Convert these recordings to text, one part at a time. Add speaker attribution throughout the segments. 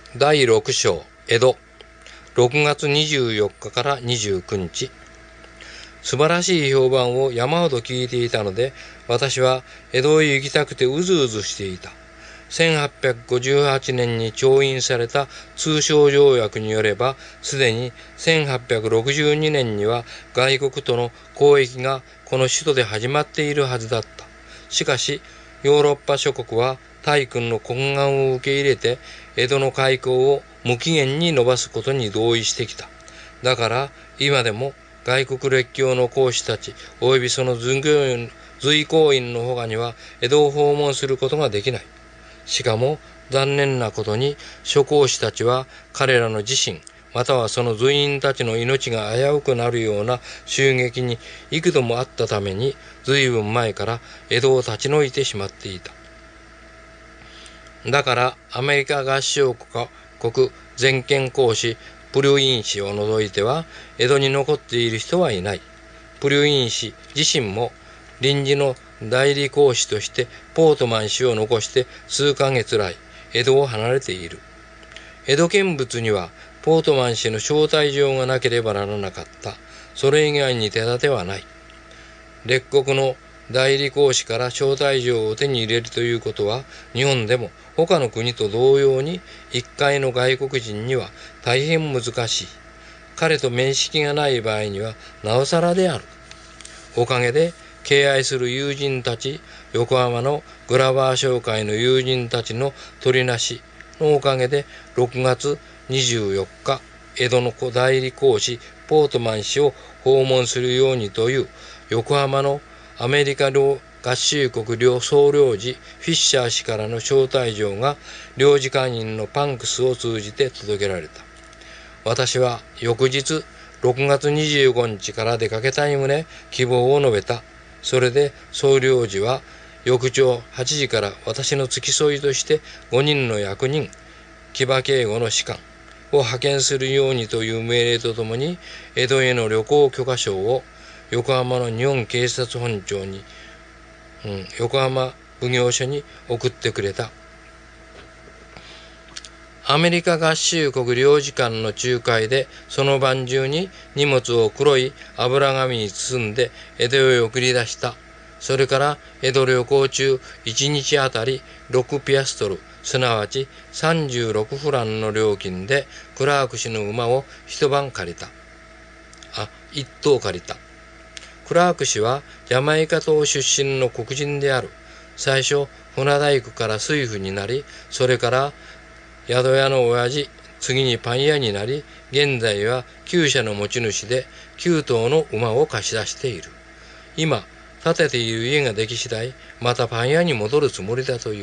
Speaker 1: 第6章、江戸、6月24日から29日。素晴らしい評判を山ほど聞いていたので、私は江戸へ行きたくてうずうずしていた。1858年に調印された通商条約によれば、すでに1862年には外国との交易がこの首都で始まっているはずだった。しかし、ヨーロッパ諸国は大君の懇願を受け入れて、江戸の開港を無期限に延ばすことに同意してきた。だから、今でも外国列強の公使たち、及びその随行員の他には、江戸を訪問することができない。しかも、残念なことに、諸公使たちは彼らの自身、またはその随員たちの命が危うくなるような襲撃に幾度もあったために、随分前から江戸を立ち退いてしまっていた。だから、アメリカ合衆国全権公使プリュイン氏を除いては、江戸に残っている人はいない。プリュイン氏自身も臨時の代理公使としてポートマン氏を残して数ヶ月来、江戸を離れている。江戸見物にはポートマン氏の招待状がなければならなかった。それ以外に手立てはない。列国の代理公使から招待状を手に入れるということは、日本でも他の国と同様に一介の外国人には大変難しい。彼と面識がない場合にはなおさらである。おかげで敬愛する友人たち、横浜のグラバー商会の友人たちの取りなしのおかげで、6月24日、江戸の代理公使ポートマン氏を訪問するようにという横浜のアメリカ合衆国総領事フィッシャー氏からの招待状が領事館員のパンクスを通じて届けられた。私は翌日6月25日から出かけたい旨希望を述べた。それで総領事は翌朝8時から私の付き添いとして5人の役人、騎馬警護の士官を派遣するようにという命令とともに、江戸への旅行許可証を横浜の日本警察本庁に、横浜奉行所に送ってくれた。アメリカ合衆国領事館の仲介で、その晩中に荷物を黒い油紙に包んで江戸へ送り出した。それから江戸旅行中1日あたり6ピアストル、すなわち36フランの料金でクラーク氏の馬を一頭借りた。クラーク氏はジャマイカ島出身の黒人である。最初、船大工から水夫になり、それから宿屋の親父、次にパン屋になり、現在は厩舎の持ち主で9頭の馬を貸し出している。今、建てている家ができ次第、またパン屋に戻るつもりだという。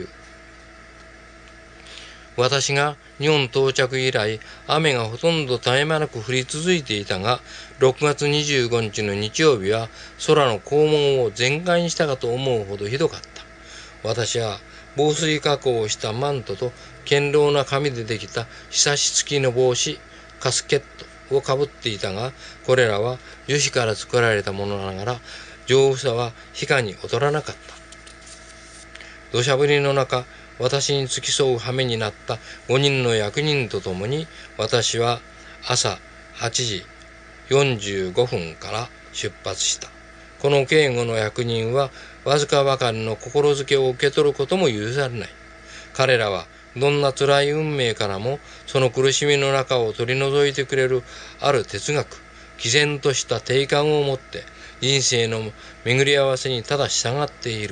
Speaker 1: 私が日本到着以来、雨がほとんど絶え間なく降り続いていたが、6月25日の日曜日は空の肛門を全開にしたかと思うほどひどかった。私は防水加工をしたマントと堅牢な紙でできたひさし付きの帽子、カスケットをかぶっていたが、これらは樹脂から作られたものながら、丈夫さは皮下に劣らなかった。土砂降りの中、私に付き添う羽目になった5人の役人と共に、私は朝8時45分から出発した。この警護の役人は、わずかばかりの心づけを受け取ることも許されない。彼らは、どんな辛い運命からも、その苦しみの中を取り除いてくれるある哲学、毅然とした定感を持って、人生の巡り合わせにただ従っている。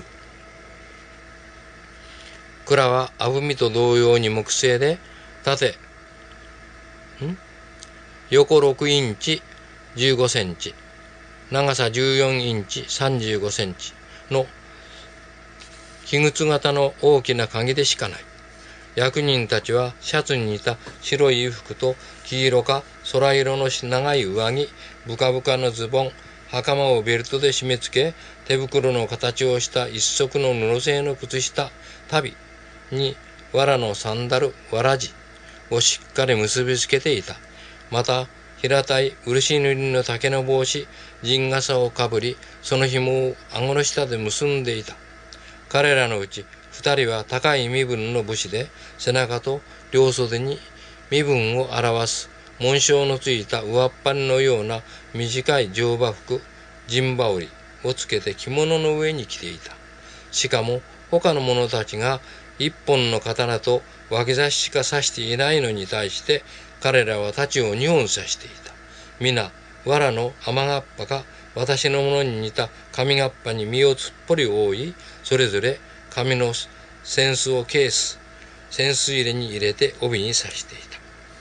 Speaker 1: 蔵はあぶみと同様に木製で、横6インチ15センチ、長さ14インチ35センチの木靴型の大きな鍵でしかない。役人たちはシャツに似た白い衣服と黄色か空色の長い上着、ブカブカのズボン、袴をベルトで締め付け、手袋の形をした一足の布製の靴下、足袋に藁のサンダル、わらじをしっかり結びつけていた。また、平たい漆塗りの竹の帽子、陣笠をかぶり、その紐を顎の下で結んでいた。彼らのうち2人は高い身分の武士で、背中と両袖に身分を表す紋章のついた上っぱりのような短い乗馬服、陣羽織をつけて着物の上に着ていた。しかも他の者たちが一本の刀と脇差ししか刺していないのに対して、彼らは太刀を2本刺していた。皆、藁の雨がっぱか私のものに似た紙がっぱに身をすっぽり覆い、それぞれ紙の扇子をケース、扇子入れに入れて帯に刺していた。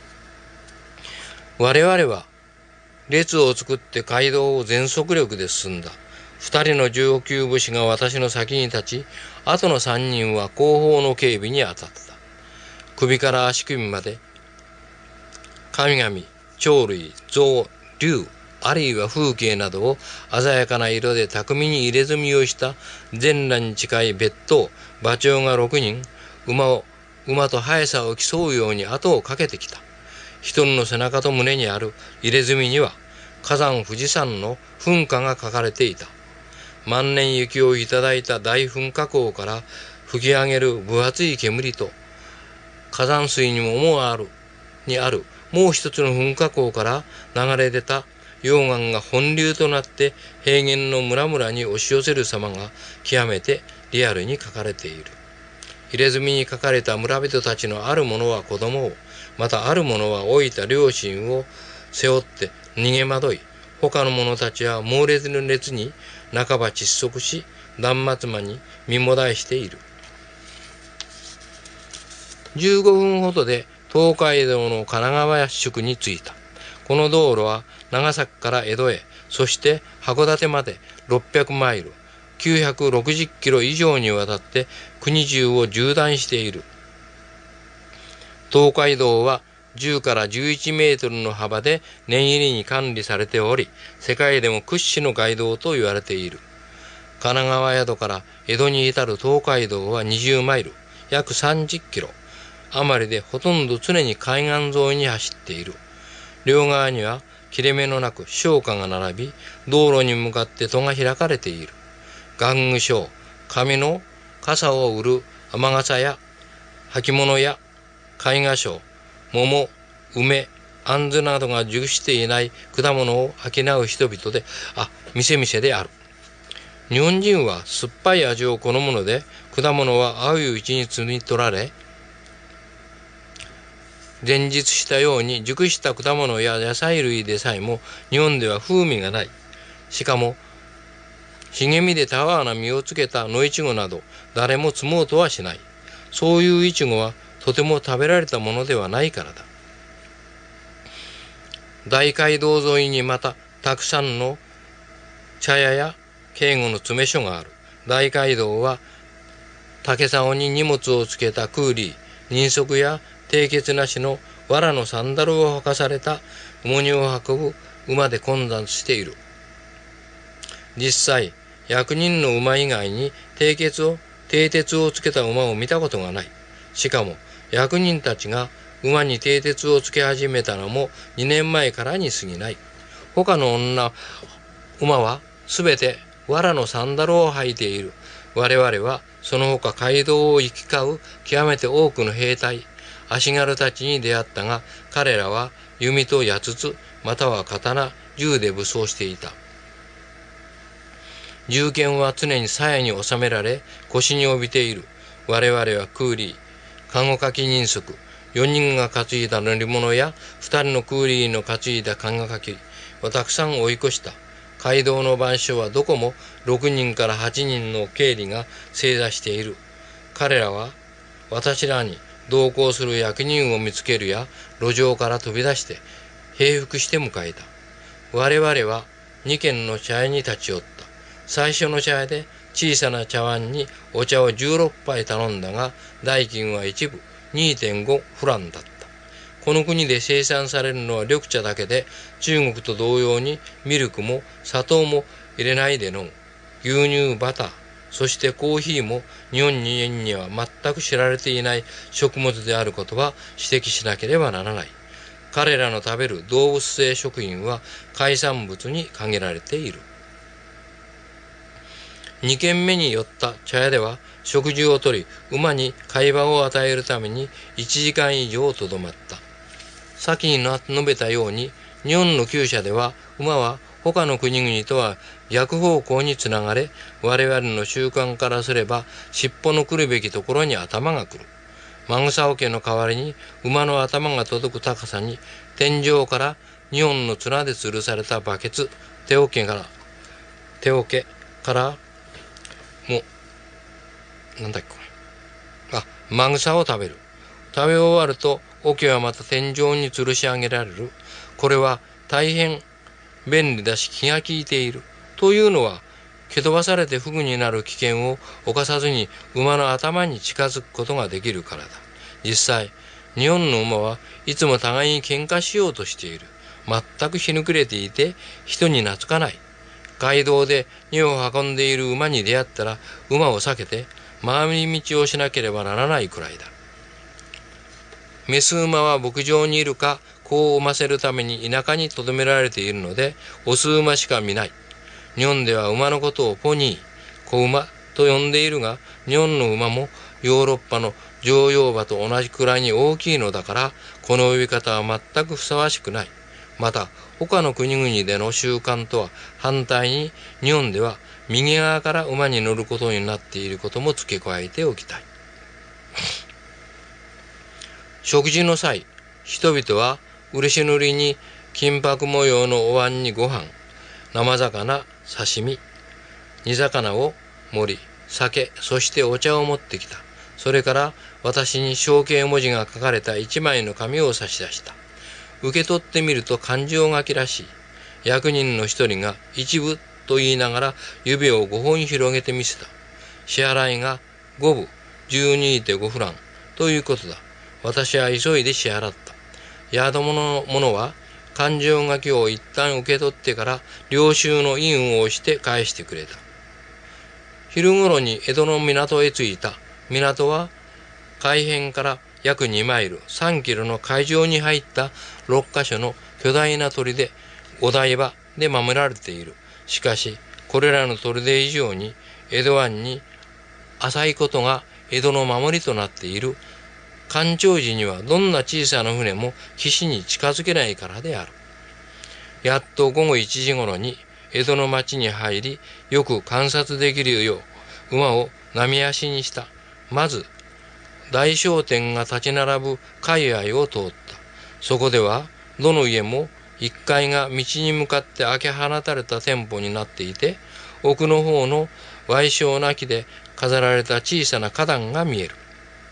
Speaker 1: 我々は列を作って街道を全速力で進んだ。2人の上級武士が私の先に立ち、あとの3人は後方の警備に当たった。首から足首まで神々、鳥類、象、竜、あるいは風景などを鮮やかな色で巧みに入れ墨をした全裸に近い別当、馬長が6人、馬と速さを競うように後をかけてきた。一人の背中と胸にある入れ墨には、火山富士山の噴火が書かれていた。万年雪をいただいた大噴火口から吹き上げる分厚い煙と、火山水にもあるもう一つの噴火口から流れ出た溶岩が本流となって平原の村々に押し寄せる様が極めてリアルに書かれている。入れ墨に書かれた村人たちのある者は子供を、またある者は老いた両親を背負って逃げ惑い、他の者たちは猛烈な熱に半ば窒息し、断末魔に身もだえしている。15分ほどで東海道の神奈川宿に着いた。この道路は長崎から江戸へ、そして函館まで600マイル、960キロ以上にわたって国中を縦断している。東海道は10から11メートルの幅で念入りに管理されており、世界でも屈指の街道と言われている。神奈川宿から江戸に至る東海道は20マイル、約30キロ余りでほとんど常に海岸沿いに走っている。両側には切れ目のなく商家が並び、道路に向かって戸が開かれている。玩具商、紙の傘を売る雨傘や履物や絵画商、桃、梅、あんずなどが熟していない果物を商う人々で、店々である。日本人は酸っぱい味を好むので、果物は青いうちに摘み取られ、前述したように熟した果物や野菜類でさえも日本では風味がない。しかも茂みでたわわな実をつけた野いちごなど誰も摘もうとはしない。そういういちごはとても食べられたものではないからだ。大街道沿いにまたたくさんの茶屋や警護の詰め所がある。大街道は竹竿に荷物をつけたクーリー、人足や締結なしの藁のサンダルを履かされた重荷を運ぶ馬で混雑している。実際、役人の馬以外に蹄鉄をつけた馬を見たことがない。しかも、役人たちが馬に蹄鉄をつけ始めたのも2年前からに過ぎない。他の馬はすべて藁のサンダルを履いている。我々はその他街道を行き交う極めて多くの兵隊、足軽たちに出会ったが、彼らは弓と矢筒、または刀、銃で武装していた。銃剣は常に鞘に収められ、腰に帯びている。我々はクーリー、看護かき人足、4人が担いだ乗り物や2人のクーリーの担いだ看護かきはたくさん追い越した。街道の番所はどこも6人から8人の警吏が正座している。彼らは私らに同行する役人を見つけるや路上から飛び出して平服して迎えた。我々は2軒の茶屋に立ち寄った。最初の茶屋で小さな茶碗にお茶を16杯頼んだが、代金は一部 2.5 フランだった。この国で生産されるのは緑茶だけで、中国と同様にミルクも砂糖も入れないで飲む。牛乳、バター、そしてコーヒーも日本人には全く知られていない食物であることは指摘しなければならない。彼らの食べる動物性食品は海産物に限られている。2軒目に寄った茶屋では食事をとり、馬に会話を与えるために1時間以上とどまった。 先に述べたように、日本の厩舎では馬は他の国々とは逆方向につながれ、我々の習慣からすれば尻尾の来るべきところに頭が来る。マグサオ家の代わりに馬の頭が届く高さに、天井から2本の綱で吊るされたバケツ、手桶からもうなんだっけこれ、マグサを食べる。食べ終わると桶はまた天井に吊るし上げられる。これは大変便利だし気が利いている。というのは、蹴飛ばされて不具になる危険を冒さずに馬の頭に近づくことができるからだ。実際、日本の馬はいつも互いに喧嘩しようとしている。全くひぬくれていて人に懐かない。街道で荷を運んでいる馬に出会ったら馬を避けて回り道をしなければならないくらいだ。メス馬は牧場にいるか子を産ませるために田舎に留められているので、オス馬しか見ない。日本では馬のことをポニー、子馬と呼んでいるが、日本の馬もヨーロッパの乗用馬と同じくらいに大きいのだから、この呼び方は全くふさわしくない。また、他の国々での習慣とは反対に、日本では右側から馬に乗ることになっていることも付け加えておきたい。食事の際、人々は漆塗りに金箔模様のお椀にご飯、生魚、刺身、煮魚を盛り、酒、そしてお茶を持ってきた。それから私に象形文字が書かれた一枚の紙を差し出した。受け取ってみると漢字書きらしい。役人の一人が一部と言いながら指を5本広げてみせた。支払いが5部 12.5 フランということだ。私は急いで支払った。宿者は漢字書きを一旦受け取ってから領収の印を押して返してくれた。昼ごろに江戸の港へ着いた。港は海辺から約2マイル、3キロの海上に入った6カ所の巨大な砦、お台場で守られている。しかし、これらの砦以上に江戸湾に浅いことが江戸の守りとなっている。干潮時にはどんな小さな船も岸に近づけないからである。やっと午後1時ごろに江戸の町に入り、よく観察できるよう馬を波足にした。まず、大商店が立ち並ぶ界隈を通った。そこでは、どの家も1階が道に向かって開け放たれた店舗になっていて、奥の方の矮小な木で飾られた小さな花壇が見える。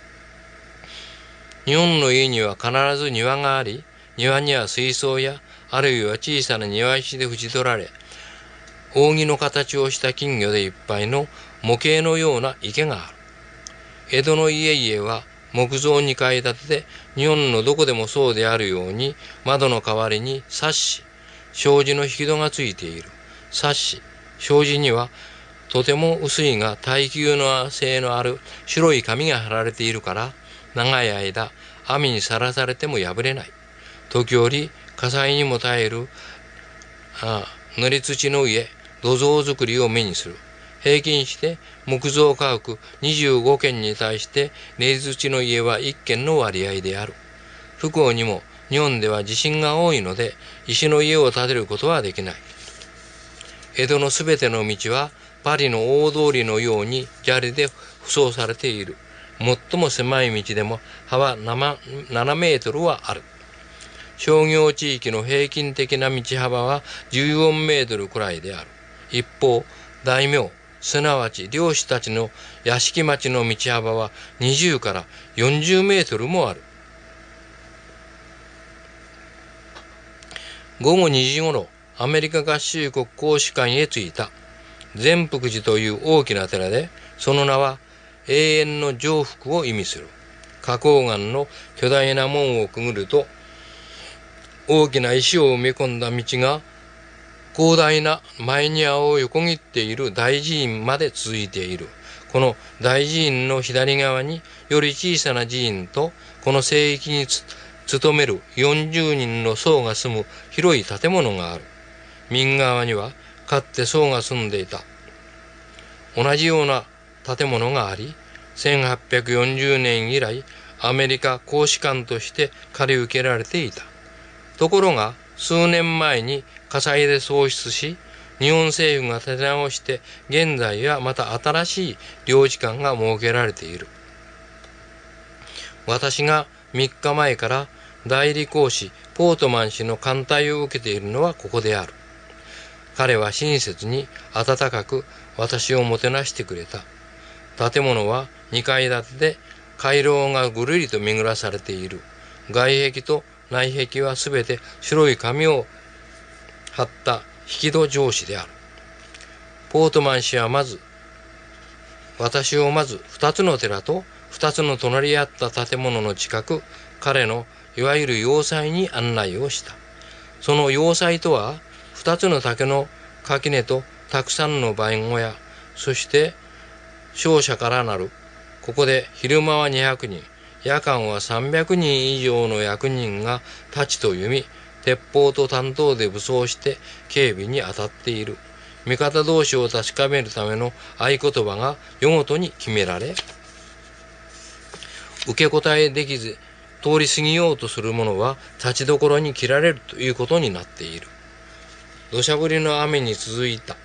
Speaker 1: 日本の家には必ず庭があり、庭には水槽や、あるいは小さな庭石で縁取られ、扇の形をした金魚でいっぱいの模型のような池がある。江戸の家々は木造2階建てで、日本のどこでもそうであるように、窓の代わりにサッシ、障子の引き戸がついている。サッシ、障子にはとても薄いが耐久性のある白い紙が貼られているから、長い間雨にさらされても破れない。時折火災にも耐える塗り土の上、土蔵作りを目にする。平均して木造家屋25軒に対して練り土の家は1軒の割合である。不幸にも日本では地震が多いので石の家を建てることはできない。江戸のすべての道はパリの大通りのように砂利で舗装されている。最も狭い道でも幅7メートルはある。商業地域の平均的な道幅は14メートルくらいである。一方、大名、すなわち漁師たちの屋敷町の道幅は20から40メートルもある。午後2時ごろ、アメリカ合衆国公使館へ着いた。善福寺という大きな寺で、その名は永遠の常福を意味する。花崗岩の巨大な門をくぐると、大きな石を埋め込んだ道が広大な前庭を横切っている大寺院まで続いている。この大寺院の左側により小さな寺院と、この聖域に勤める40人の僧が住む広い建物がある。右側にはかつて僧が住んでいた同じような建物があり、1840年以来アメリカ公使館として借り受けられていた。 ところが数年前に火災で喪失し、日本政府が立て直して、現在はまた新しい領事館が設けられている。私が3日前から代理公使ポートマン氏の歓待を受けているのはここである。彼は親切に温かく私をもてなしてくれた。建物は2階建てで、回廊がぐるりと巡らされている。外壁と内壁はすべて白い紙を貼った引き戸上紙である。ポートマン氏は私をまず2つの寺と2つの隣り合った建物の近く、彼のいわゆる要塞に案内をした。その要塞とは、2つの竹の垣根とたくさんの番小屋、そして商社からなる。ここで昼間は200人、夜間は300人以上の役人が太刀と弓、鉄砲と短刀で武装して警備に当たっている。味方同士を確かめるための合言葉が夜ごとに決められ、受け答えできず通り過ぎようとする者は立ちどころに切られるということになっている。土砂降りの雨に続いた。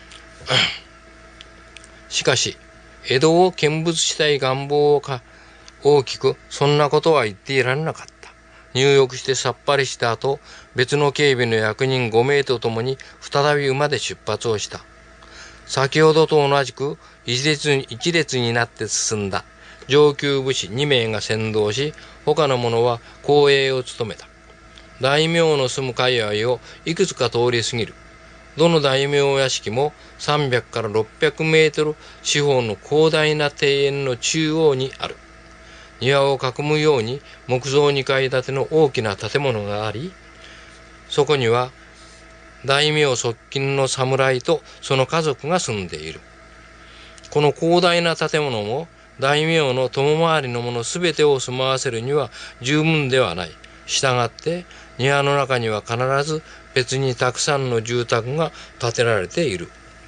Speaker 1: しかし、江戸を見物したい願望を大きく、そんなことは言っていられなかった。入浴してさっぱりした後、別の警備の役人5名と共に再び馬で出発をした。先ほどと同じく一列になって進んだ。上級武士2名が先導し、他の者は後衛を務めた。大名の住む界隈をいくつか通り過ぎる。どの大名屋敷も300から600メートル四方の広大な庭園の中央にある。庭を囲むように木造2階建ての大きな建物があり、そこには大名側近の侍とその家族が住んでいる。この広大な建物も大名の共回りのものすべてを住まわせるには十分ではない。したがって庭の中には必ず別にたくさんの住宅が建てられている。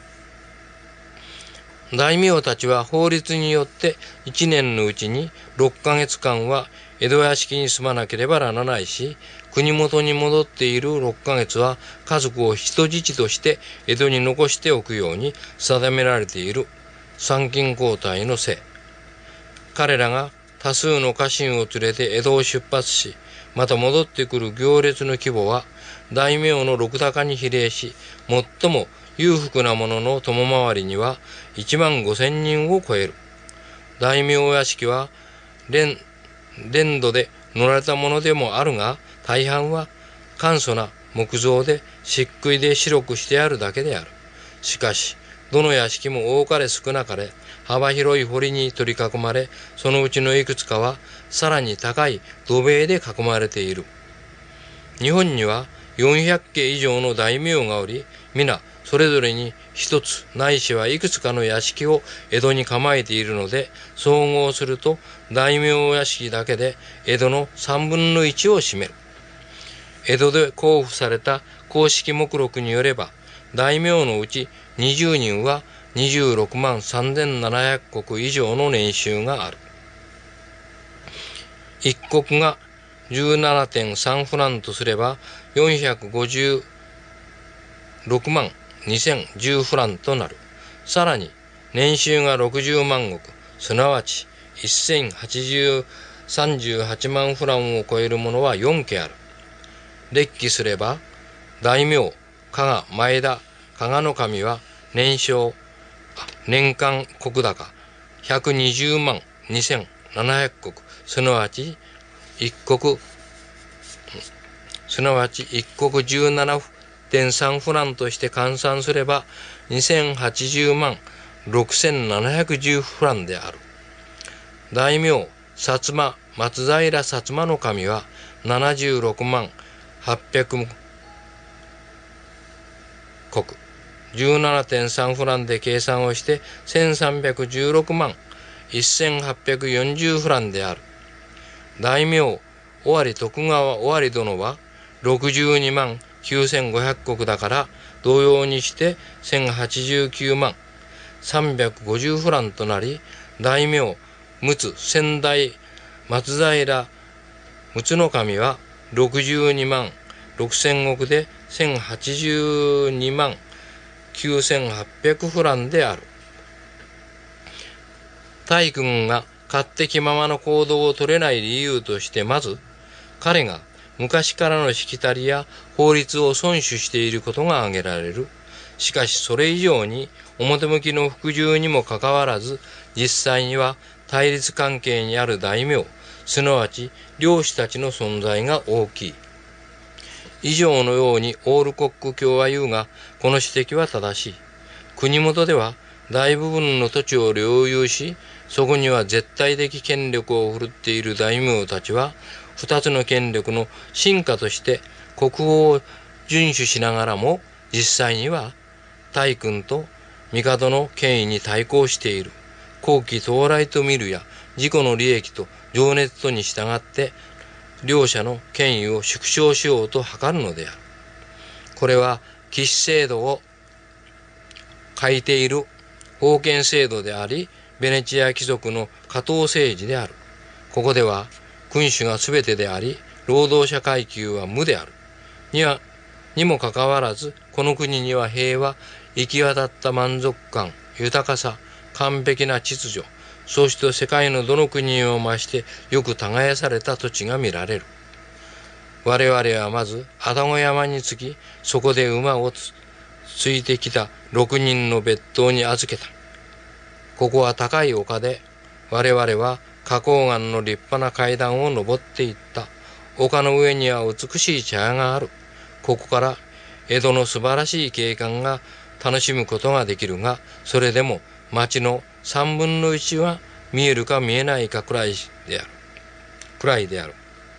Speaker 1: 大名たちは法律によって1年のうちに6ヶ月間は江戸屋敷に住まなければならないし、国元に戻っている6ヶ月は家族を人質として江戸に残しておくように定められている。参勤交代のせい。彼らが多数の家臣を連れて江戸を出発し、また戻ってくる行列の規模は大名の禄高に比例し、最も裕福な者の共回りには15000人を超える。大名屋敷は連土で乗られたものでもあるが、大半は簡素な木造で漆喰で白くしてあるだけである。しかし、どの屋敷も多かれ少なかれ幅広い堀に取り囲まれ、そのうちのいくつかはさらに高い土塀で囲まれている。日本には400家以上の大名がおり、皆それぞれに一つないしはいくつかの屋敷を江戸に構えているので、総合すると大名屋敷だけで江戸の3分の1を占める。江戸で交付された公式目録によれば、大名のうち20人は26万3700石以上の年収がある。一石が 17.3 フランとすれば456万2010フランとなる。さらに年収が60万石、すなわち1038万フランを超えるものは4家ある。列記すれば、大名加賀前田加賀守は年間石高120万2700石、すなわち一石 17.3 フランとして換算すれば2080万6710フランである。大名薩摩松平薩摩守は76万800石、17.3 フランで計算をして1316万1840フランである。大名尾張徳川尾張殿は62万9500石だから、同様にして1089万350フランとなり、大名陸奥仙台松平陸奥守は62万 6000石で1082万9800フランである。大君が勝手気ままな行動を取れない理由として、まず、彼が昔からのしきたりや法律を遵守していることが挙げられる。しかしそれ以上に表向きの服従にもかかわらず、実際には対立関係にある大名、すなわち領主たちの存在が大きい。以上のようにオールコック卿は言うが、この指摘は正しい。国元では大部分の土地を領有し、そこには絶対的権力を振るっている大名たちは、二つの権力の進化として国王を遵守しながらも、実際には大君と帝の権威に対抗している。後期到来と見るや、自己の利益と情熱とに従って、両者の権威を縮小しようと図るのである。これは騎士制度を欠いている封建制度であり、ベネチア貴族の下等政治である。ここでは君主が全てであり、労働者階級は無である。にもかかわらず、この国には平和、行き渡った満足感、豊かさ、完璧な秩序、そうして世界のどの国にも増してよく耕された土地が見られる。我々はまず愛宕山に着き、そこで馬をついてきた6人の別当に預けた。ここは高い丘で、我々は花崗岩の立派な階段を登っていった。丘の上には美しい茶屋がある。ここから江戸の素晴らしい景観が楽しむことができるが、それでも町の3分の1は見えるか見えないかくらいである。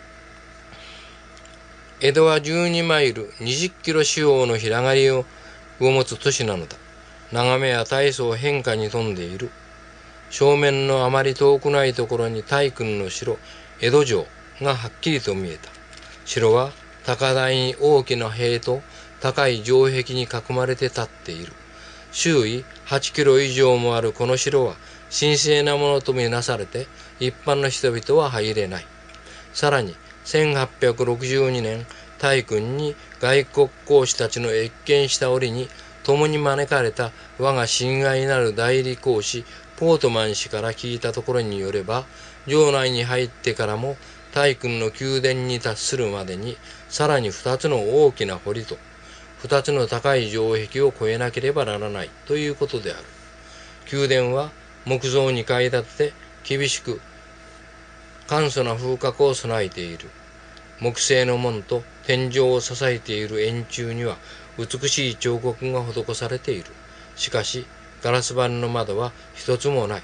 Speaker 1: 江戸は12マイル20キロ四方の広がりを持つ都市なのだ。眺めは大層変化に富んでいる。正面のあまり遠くないところに大君の城、江戸城がはっきりと見えた。城は高台に大きな塀と高い城壁に囲まれて立っている。周囲8キロ以上もあるこの城は神聖なものとみなされて、一般の人々は入れない。さらに1862年、大君に外国公使たちの謁見した折に、共に招かれた我が親愛なる代理公使ポートマン氏から聞いたところによれば、城内に入ってからも大君の宮殿に達するまでに、さらに2つの大きな堀と2つの高い城壁を越えなければならないということである。宮殿は木造2階建てで、厳しく簡素な風格を備えている。木製の門と天井を支えている円柱には美しい彫刻が施されている。しかしガラス張りの窓は一つもない。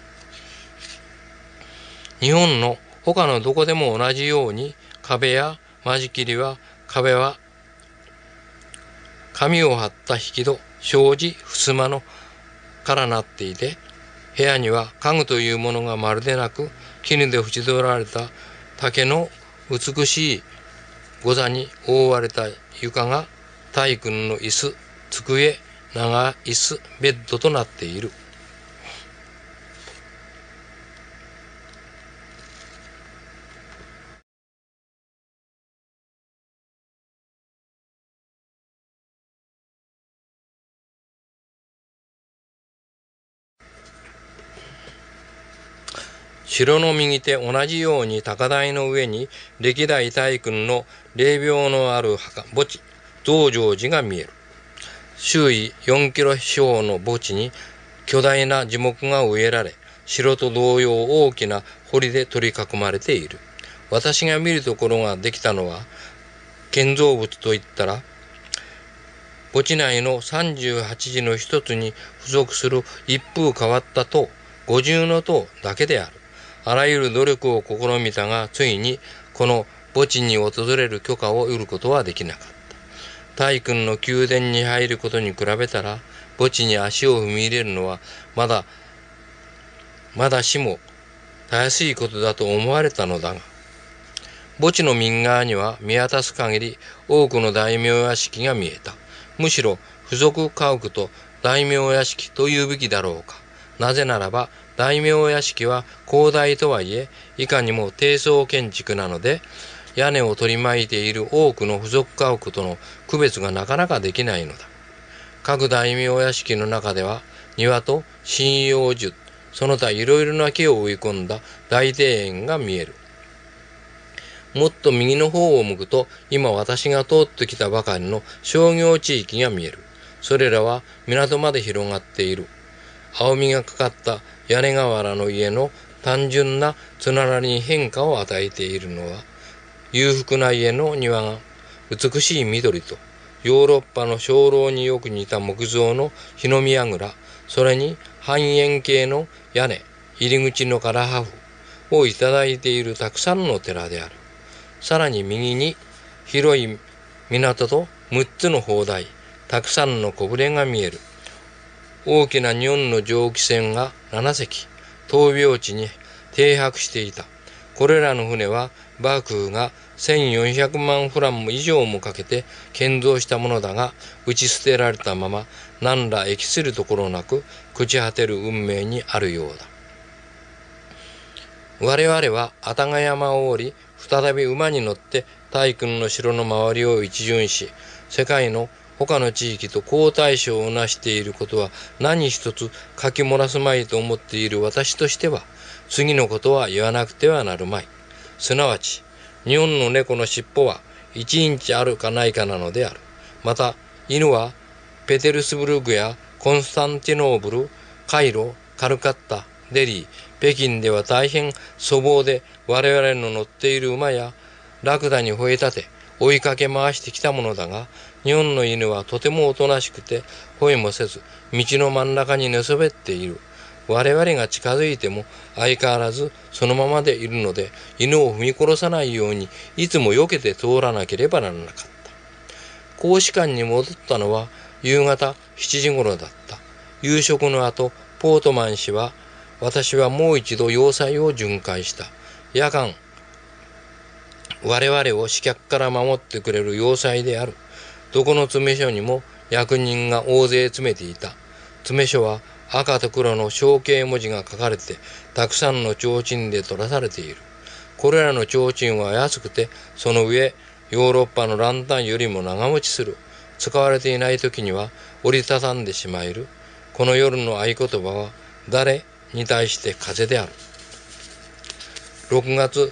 Speaker 1: 日本の他のどこでも同じように、壁や間仕切りは紙を貼った引き戸、障子、襖のからなっていて、部屋には家具というものがまるでなく、絹で縁取られた竹の美しい御座に覆われた床が大君の椅子、机、長椅子、ベッドとなっている。城の右手同じように高台の上に歴代大君の霊廟のある墓地、増上寺が見える。周囲4キロ四方の墓地に巨大な樹木が植えられ、城と同様大きな堀で取り囲まれている。私が見るところができたのは、建造物といったら、墓地内の38寺の一つに付属する一風変わった塔、50の塔だけである。あらゆる努力を試みたが、ついにこの墓地に訪れる許可を得ることはできなかった。大君の宮殿に入ることに比べたら、墓地に足を踏み入れるのはまだしもたやすいことだと思われたのだが、墓地の右側には見渡す限り多くの大名屋敷が見えた。むしろ付属家屋と大名屋敷というべきだろうか。なぜならば大名屋敷は広大とはいえ、いかにも低層建築なので、 屋根を取り巻いている多くの付属家屋との区別がなかなかできないのだ。各大名屋敷の中では庭と針葉樹、その他いろいろな木を植え込んだ大庭園が見える。もっと右の方を向くと、今私が通ってきたばかりの商業地域が見える。それらは港まで広がっている。青みがかかった屋根瓦の家の単純なつながりに変化を与えているのは、裕福な家の庭が美しい緑と、ヨーロッパの鐘楼によく似た木造の火の見櫓、それに半円形の屋根、入り口の唐破風をいただいているたくさんの寺である。さらに右に広い港と6つの砲台、たくさんの小舟が見える。大きな日本の蒸気船が7隻、闘病地に停泊していた。これらの船は幕府が1400万フラン以上もかけて建造したものだが、打ち捨てられたまま何ら益するところなく朽ち果てる運命にあるようだ。我々は愛宕山を降り、再び馬に乗って大君の城の周りを一巡し、世界の他の地域と好対照をなしていることは何一つ書き漏らすまいと思っている私としては、次のことは言わなくてはなるまい。すなわち、日本の猫の尻尾は1インチあるかないかなのである。また、犬はペテルスブルクやコンスタンティノーブル、カイロ、カルカッタ、デリー、北京では大変粗暴で我々の乗っている馬やラクダに吠え立て追いかけ回してきたものだが、日本の犬はとてもおとなしくて吠えもせず道の真ん中に寝そべっている。我々が近づいても相変わらずそのままでいるので、犬を踏み殺さないようにいつも避けて通らなければならなかった。公使館に戻ったのは夕方7時頃だった。夕食の後、ポートマン氏は私はもう一度要塞を巡回した。夜間、我々を刺客から守ってくれる要塞である。どこの詰所にも役人が大勢詰めていた。詰所は赤と黒の象形文字が書かれて、たくさんの提灯で取らされている。これらの提灯は安くて、その上、ヨーロッパのランタンよりも長持ちする。使われていない時には折りたたんでしまえる。この夜の合言葉は、誰に対して風である。6月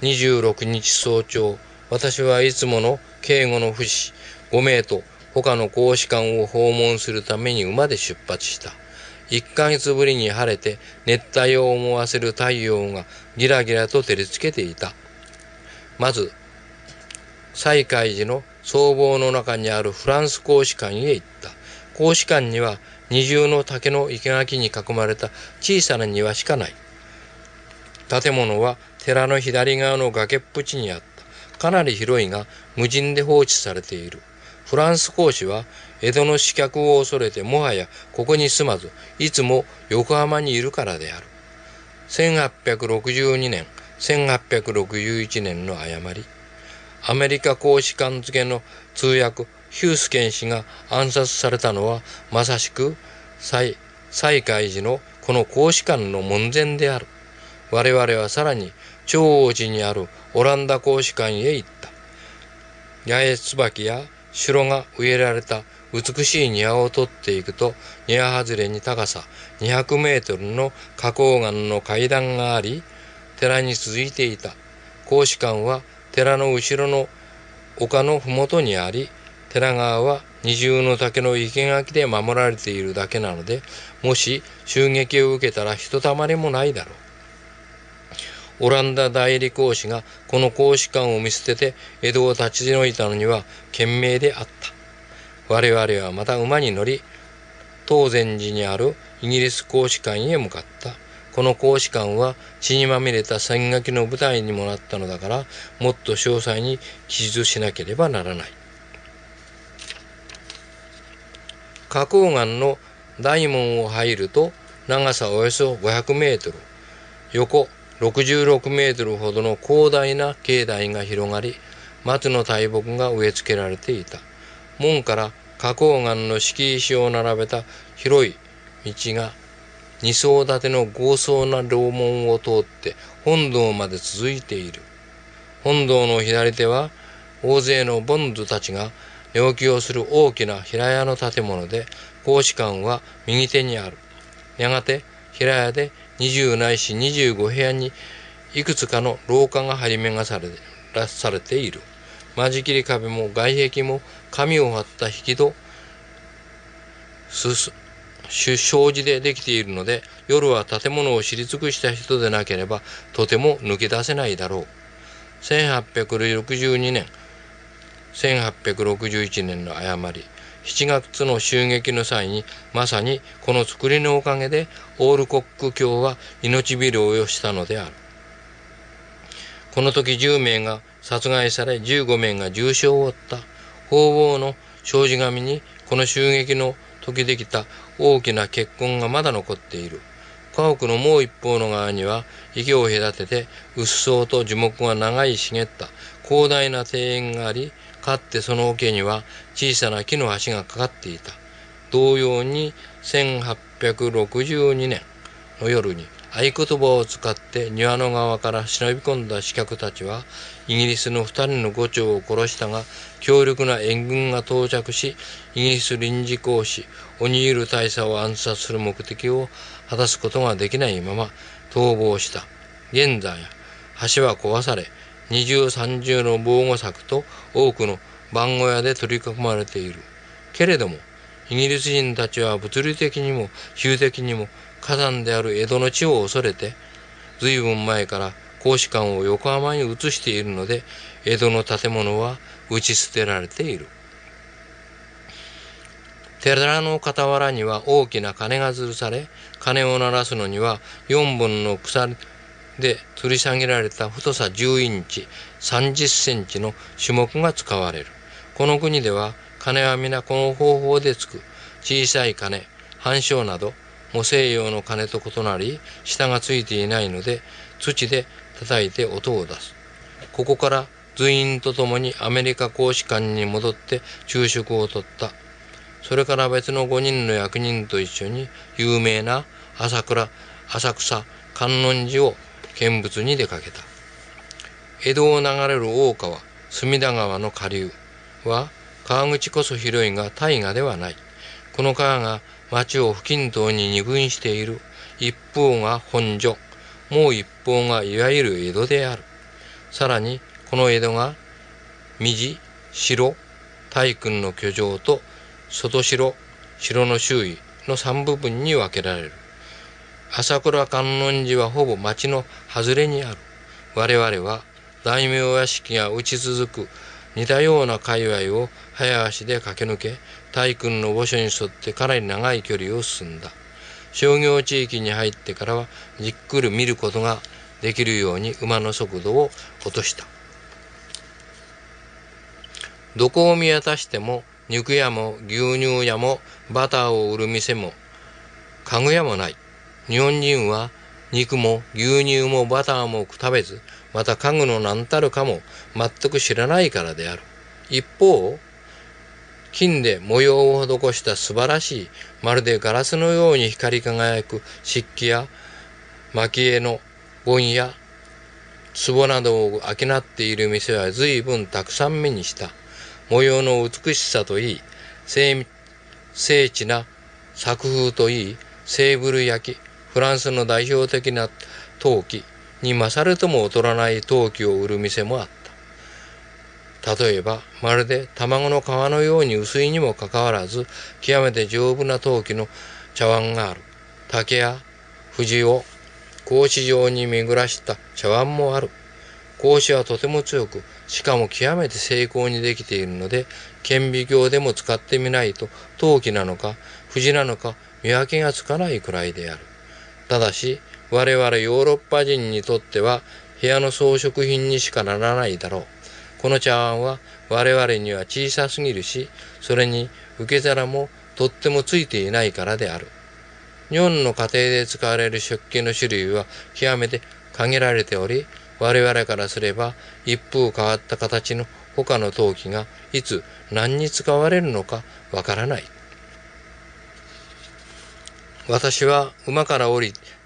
Speaker 1: 26日早朝、私はいつもの警護の不死5名と他の公使館を訪問するために馬で出発した。1ヶ月ぶりに晴れて熱帯を思わせる太陽がギラギラと照りつけていた。まず、西海寺の僧帽の中にあるフランス公使館へ行った。公使館には二重の竹の生垣に囲まれた小さな庭しかない。建物は寺の左側の崖っぷちにあった。かなり広いが無人で放置されている。フランス公使は江戸の刺客を恐れてもはやここに住まず、いつも横浜にいるからである。1862年、1861年の誤り。アメリカ公使館付けの通訳ヒュースケン氏が暗殺されたのはまさしく西海寺のこの公使館の門前である。我々はさらに長王寺にあるオランダ公使館へ行った。八重椿や城が植えられた美しい庭を取っていくと、庭外れに高さ200メートルの花崗岩の階段があり、寺に続いていた。公使館は寺の後ろの丘のふもとにあり、寺側は二重の竹の生垣で守られているだけなので、もし襲撃を受けたらひとたまりもないだろう。オランダ代理公使がこの公使館を見捨てて江戸を立ち退いたのには賢明であった。我々はまた馬に乗り、東禅寺にあるイギリス公使館へ向かった。この公使館は血にまみれた戦垣の舞台にもなったのだから、もっと詳細に記述しなければならない。花崗岩の大門を入ると、長さおよそ500メートル、横66メートルほどの広大な境内が広がり、松の大木が植え付けられていた。門から花崗岩の敷石を並べた広い道が2層建ての豪壮な楼門を通って本堂まで続いている。 本堂の左手は大勢のボンズたちが寝起きをする大きな平屋の建物で、公使館は右手にある。やがて平屋で20ないし25部屋にいくつかの廊下が張り巡らされている。間仕切り壁も外壁も紙を張った引き戸障子でできているので、夜は建物を知り尽くした人でなければとても抜け出せないだろう。1862年、1861年の誤り、7月の襲撃の際に、まさにこの造りのおかげでオールコック卿は命拾いをしたのである。この時10名が殺害され、15名が重傷を負った。方々の障子紙にこの襲撃の時できた大きな血痕がまだ残っている。家屋のもう一方の側には、池を隔ててうっそうと樹木が長い茂った広大な庭園があり、かってその桶には小さな木の橋がかかっていた。同様に1862年の夜に合言葉を使って庭の側から忍び込んだ刺客たちは、イギリスの2人の伍長を殺したが、強力な援軍が到着し、イギリス臨時公使オニール大佐を暗殺する目的を果たすことができないまま逃亡した。現在橋は壊され、二重三重の防護柵と多くの番小屋で取り囲まれている。けれどもイギリス人たちは物理的にも宗的にも火山である江戸の地を恐れて、随分前から公使館を横浜に移しているので、江戸の建物は打ち捨てられている。寺の傍らには大きな鐘が吊るされ、鐘を鳴らすのには4本の鎖で吊り下げられた太さ10インチ、30センチの種木が使われる。この国では鐘は皆この方法でつく。小さい鐘、半鐘など、も西洋の鐘と異なり、下がついていないので、土で叩いて音を出す。ここから随員と共にアメリカ公使館に戻って昼食をとった。それから別の5人の役人と一緒に有名な浅草観音寺を見物に出かけた。江戸を流れる大川、隅田川の下流は、川口こそ広いが大河ではない。この川が町を不均等に二分している。一方が本所、もう一方がいわゆる江戸である。さらにこの江戸が三地、城、大君の居城と外城、城の周囲の三部分に分けられる。朝倉観音寺はほぼ町の外れにある。我々は大名屋敷が打ち続く似たような界隈を早足で駆け抜け、大君の墓所に沿ってかなり長い距離を進んだ。商業地域に入ってからはじっくり見ることができるように馬の速度を落とした。どこを見渡しても肉屋も牛乳屋もバターを売る店も家具屋もない。日本人は肉も牛乳もバターも食べず、また家具の何たるかも全く知らないからである。一方、金で模様を施した素晴らしい、まるでガラスのように光り輝く漆器や蒔絵の盆や壺などを商っている店は随分たくさん目にした。模様の美しさといい、精緻な作風といい、セーブル焼き、フランスの代表的な陶器に勝るとも劣らない陶器を売る店もあった。例えば、まるで卵の皮のように薄いにもかかわらず、極めて丈夫な陶器の茶碗がある。竹や藤を格子状に巡らした茶碗もある。格子はとても強く、しかも極めて精巧にできているので、顕微鏡でも使ってみないと陶器なのか藤なのか見分けがつかないくらいである。ただし、我々ヨーロッパ人にとっては部屋の装飾品にしかならないだろう。この茶碗は我々には小さすぎるし、それに受け皿もとってもついていないからである。日本の家庭で使われる食器の種類は極めて限られており、我々からすれば一風変わった形の他の陶器がいつ何に使われるのかわからない。私は馬から降り、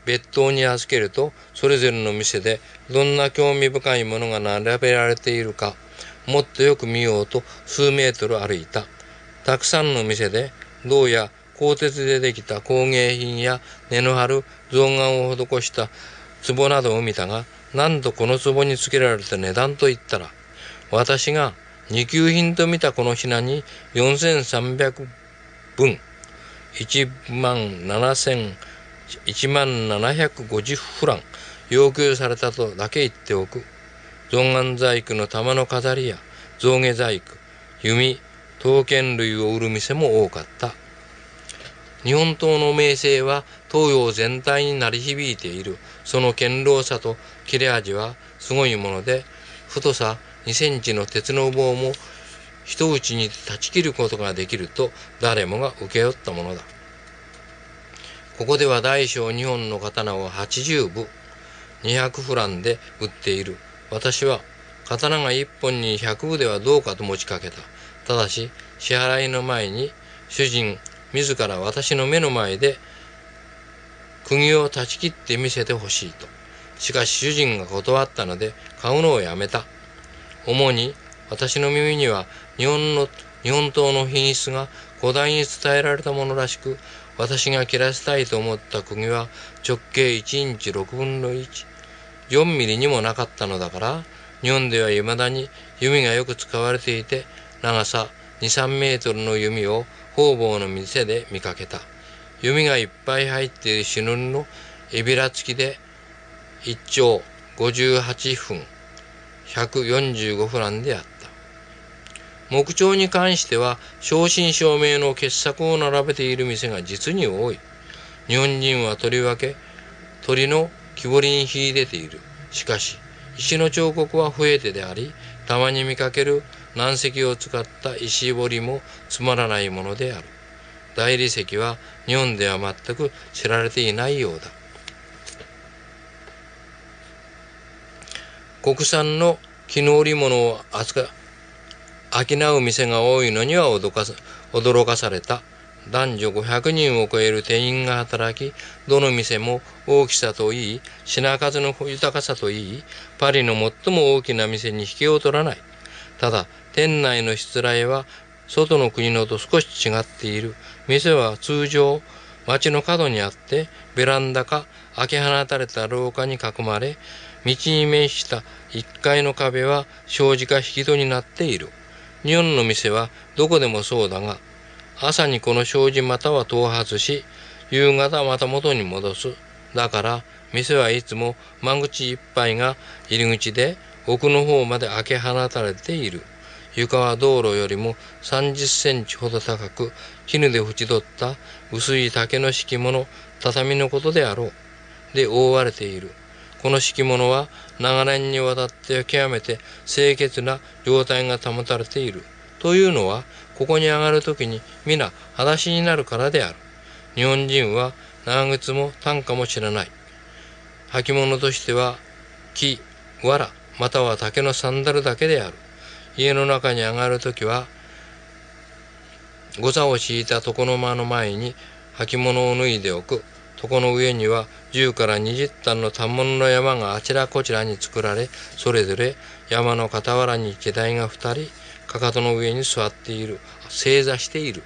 Speaker 1: 別当に預けると、それぞれの店でどんな興味深いものが並べられているか、もっとよく見ようと数メートル歩いた。たくさんの店で銅や鋼鉄でできた工芸品や根の張る象眼を施した壺などを見たが、なんとこの壺につけられた値段と言ったら、私が二級品と見たこの品に4300分、1750フラン要求されたとだけ言っておく。象眼細工の玉の飾りや象牙細工、弓、刀剣類を売る店も多かった。日本刀の名声は東洋全体に鳴り響いている。その堅牢さと切れ味はすごいもので、太さ2センチの鉄の棒も一打ちに断ち切ることができると誰もが請け負ったものだ。ここでは大小2本の刀を80部、200フランで売っている。私は刀が1本に100部ではどうかと持ちかけた。ただし支払いの前に主人自ら私の目の前で釘を断ち切って見せてほしいと。しかし主人が断ったので買うのをやめた。主に私の耳には日本刀の品質が古代に伝えられたものらしく、私が切らせたいと思った釘は直径1インチ6分の1、4ミリにもなかったのだから、日本では未だに弓がよく使われていて、長さ2、3メートルの弓を方々の店で見かけた。弓がいっぱい入っている朱塗りのエビラ付きで1丁58分145フランであった。木彫に関しては正真正銘の傑作を並べている店が実に多い。日本人はとりわけ鳥の木彫りに秀でている。しかし石の彫刻は不得手であり、たまに見かける軟石を使った石彫りもつまらないものである。大理石は日本では全く知られていないようだ。国産の絹織物を商う店が多いのには驚かされた。男女500人を超える店員が働き、どの店も大きさといい、品数の豊かさといい、パリの最も大きな店に引けを取らない。ただ、店内のしつらえは外の国のと少し違っている。店は通常、街の角にあって、ベランダか開け放たれた廊下に囲まれ、道に面した1階の壁は障子か引き戸になっている。日本の店はどこでもそうだが、朝にこの障子または戸を外し、夕方また元に戻す。だから店はいつも間口いっぱいが入り口で奥の方まで開け放たれている。床は道路よりも30センチほど高く、絹で縁取った薄い竹の敷物、畳のことであろう。で覆われている。この敷物は長年にわたって極めて清潔な状態が保たれている。というのは、ここに上がるときに皆裸足になるからである。日本人は長靴も短歌も知らない。履物としては木、藁、または竹のサンダルだけである。家の中に上がるときは、ござを敷いた床の間の前に履物を脱いでおく。床の上には10から20反の反物の山があちらこちらに作られ、それぞれ山の傍らに下台が2人、かかとの上に座っている、正座している。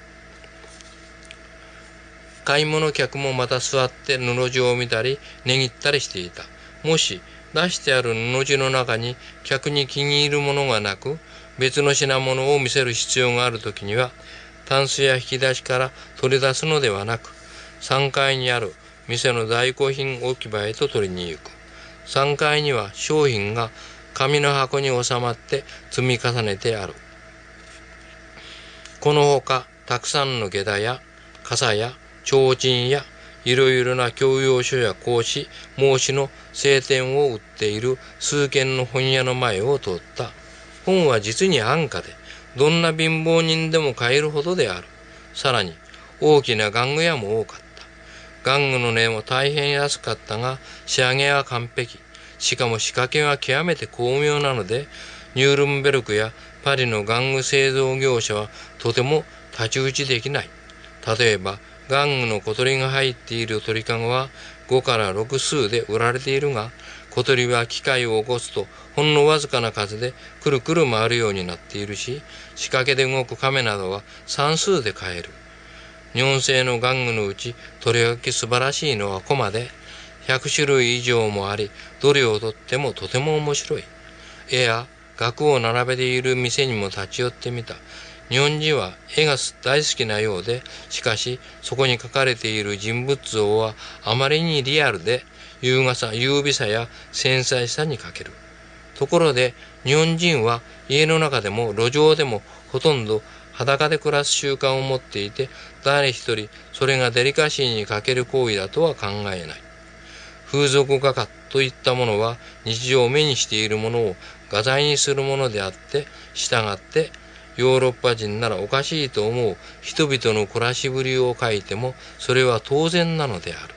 Speaker 1: 買い物客もまた座って布地を見たり値切ったりしていた。もし出してある布地の中に客に気に入るものがなく、別の品物を見せる必要があるときには、タンスや引き出しから取り出すのではなく、3階にある店の在庫品置き場へと取りに行く。3階には商品が紙の箱に収まって積み重ねてある。このほか、たくさんの下駄や傘や提灯やいろいろな教養書や講師、孟子の聖典を売っている数軒の本屋の前を通った。本は実に安価で、どんな貧乏人でも買えるほどである。さらに、大きな玩具屋も多かった。玩具の値も大変安かったが、仕上げは完璧。しかも仕掛けは極めて巧妙なので、ニュールンベルクやパリの玩具製造業者はとても太刀打ちできない。例えば、玩具の小鳥が入っている鳥かごは 5から6数で売られているが、小鳥は機械を起こすとほんのわずかな数でくるくる回るようになっているし、仕掛けで動く亀などは算数で買える。日本製の玩具のうちとりわけ素晴らしいのは駒で、100種類以上もあり、どれをとってもとても面白い。絵や額を並べている店にも立ち寄ってみた。日本人は絵が大好きなようで、しかしそこに描かれている人物像はあまりにリアルで、優美さや繊細さに欠ける。ところで日本人は家の中でも路上でもほとんど裸で暮らす習慣を持っていて、誰一人それがデリカシーに欠ける行為だとは考えない。風俗画家といったものは日常目にしているものを画材にするものであって、従ってヨーロッパ人ならおかしいと思う人々の暮らしぶりを描いてもそれは当然なのである。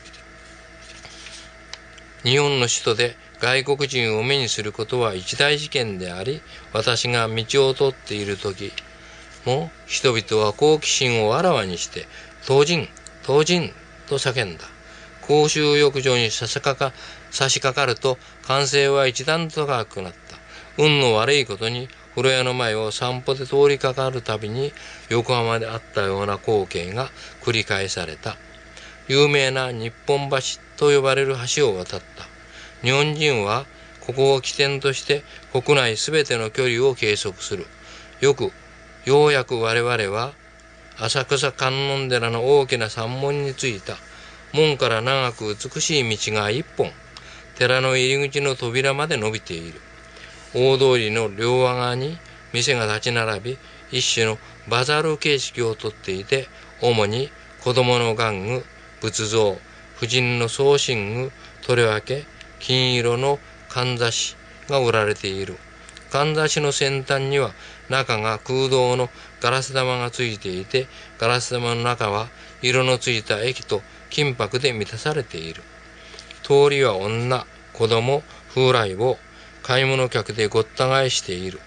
Speaker 1: 日本の首都で外国人を目にすることは一大事件であり、私が道を通っている時も人々は好奇心をあらわにして唐人、唐人と叫んだ。公衆浴場に差し掛かると歓声は一段と高くなった。運の悪いことに風呂屋の前を散歩で通りかかるたびに横浜であったような光景が繰り返された。有名な日本橋と呼ばれる橋を渡った。日本人はここを起点として国内すべての距離を計測する。ようやく我々は浅草観音寺の大きな山門に着いた。門から長く美しい道が一本、寺の入り口の扉まで伸びている。大通りの両側に店が立ち並び、一種のバザール形式をとっていて、主に子供の玩具、仏像、婦人の装身具、とりわけ金色のかんざしが売られている。かんざしの先端には中が空洞のガラス玉がついていて、ガラス玉の中は色のついた液と金箔で満たされている。通りは女、子供、風来を買い物客でごった返している。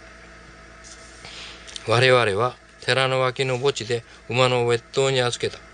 Speaker 1: 我々は寺の脇の墓地で馬の越冬に預けた。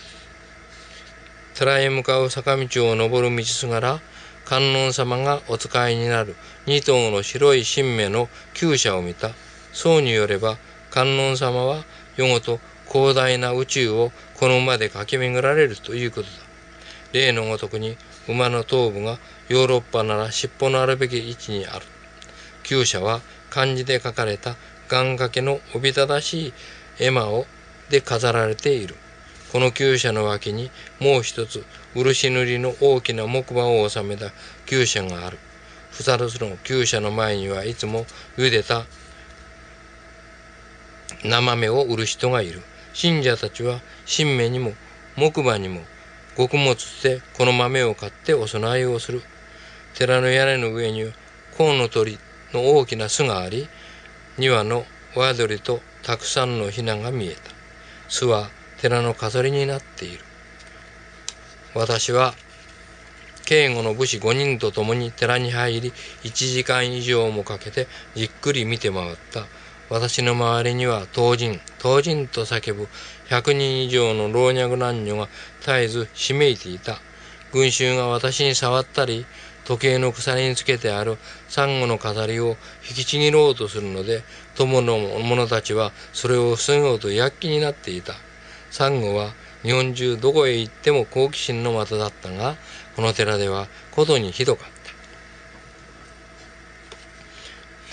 Speaker 1: 寺へ向かう坂道を登る道すがら、観音様がお使いになる2頭の白い神馬の厩舎を見た。そうによれば観音様は夜ごと広大な宇宙をこの馬で駆け巡られるということだ。例のごとくに馬の頭部がヨーロッパなら尻尾のあるべき位置にある。厩舎は漢字で書かれた願掛けのおびただしい絵馬で飾られている。この厩舎の脇にもう一つ漆塗りの大きな木馬を収めた厩舎がある。二つの厩舎の前にはいつも茹でた生豆を売る人がいる。信者たちは神馬にも木馬にも穀物でこの豆を買ってお供えをする。寺の屋根の上にはコウノトリの大きな巣があり、2羽の親鳥とたくさんのヒナが見えた。巣は寺の飾りになっている。私は警護の武士5人と共に寺に入り、1時間以上もかけてじっくり見て回った。私の周りには唐人、唐人と叫ぶ100人以上の老若男女が絶えずひめいていた。群衆が私に触ったり、時計の鎖につけてあるサンゴの飾りを引きちぎろうとするので、友の者たちはそれを防ごうと躍起になっていた。サンゴは日本中どこへ行っても好奇心の的だったが、この寺ではことにひどかった。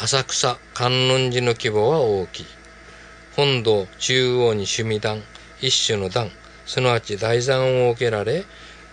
Speaker 1: 浅草観音寺の規模は大きい。本堂中央に趣味壇、一種の壇、すなわち台座を設けられ、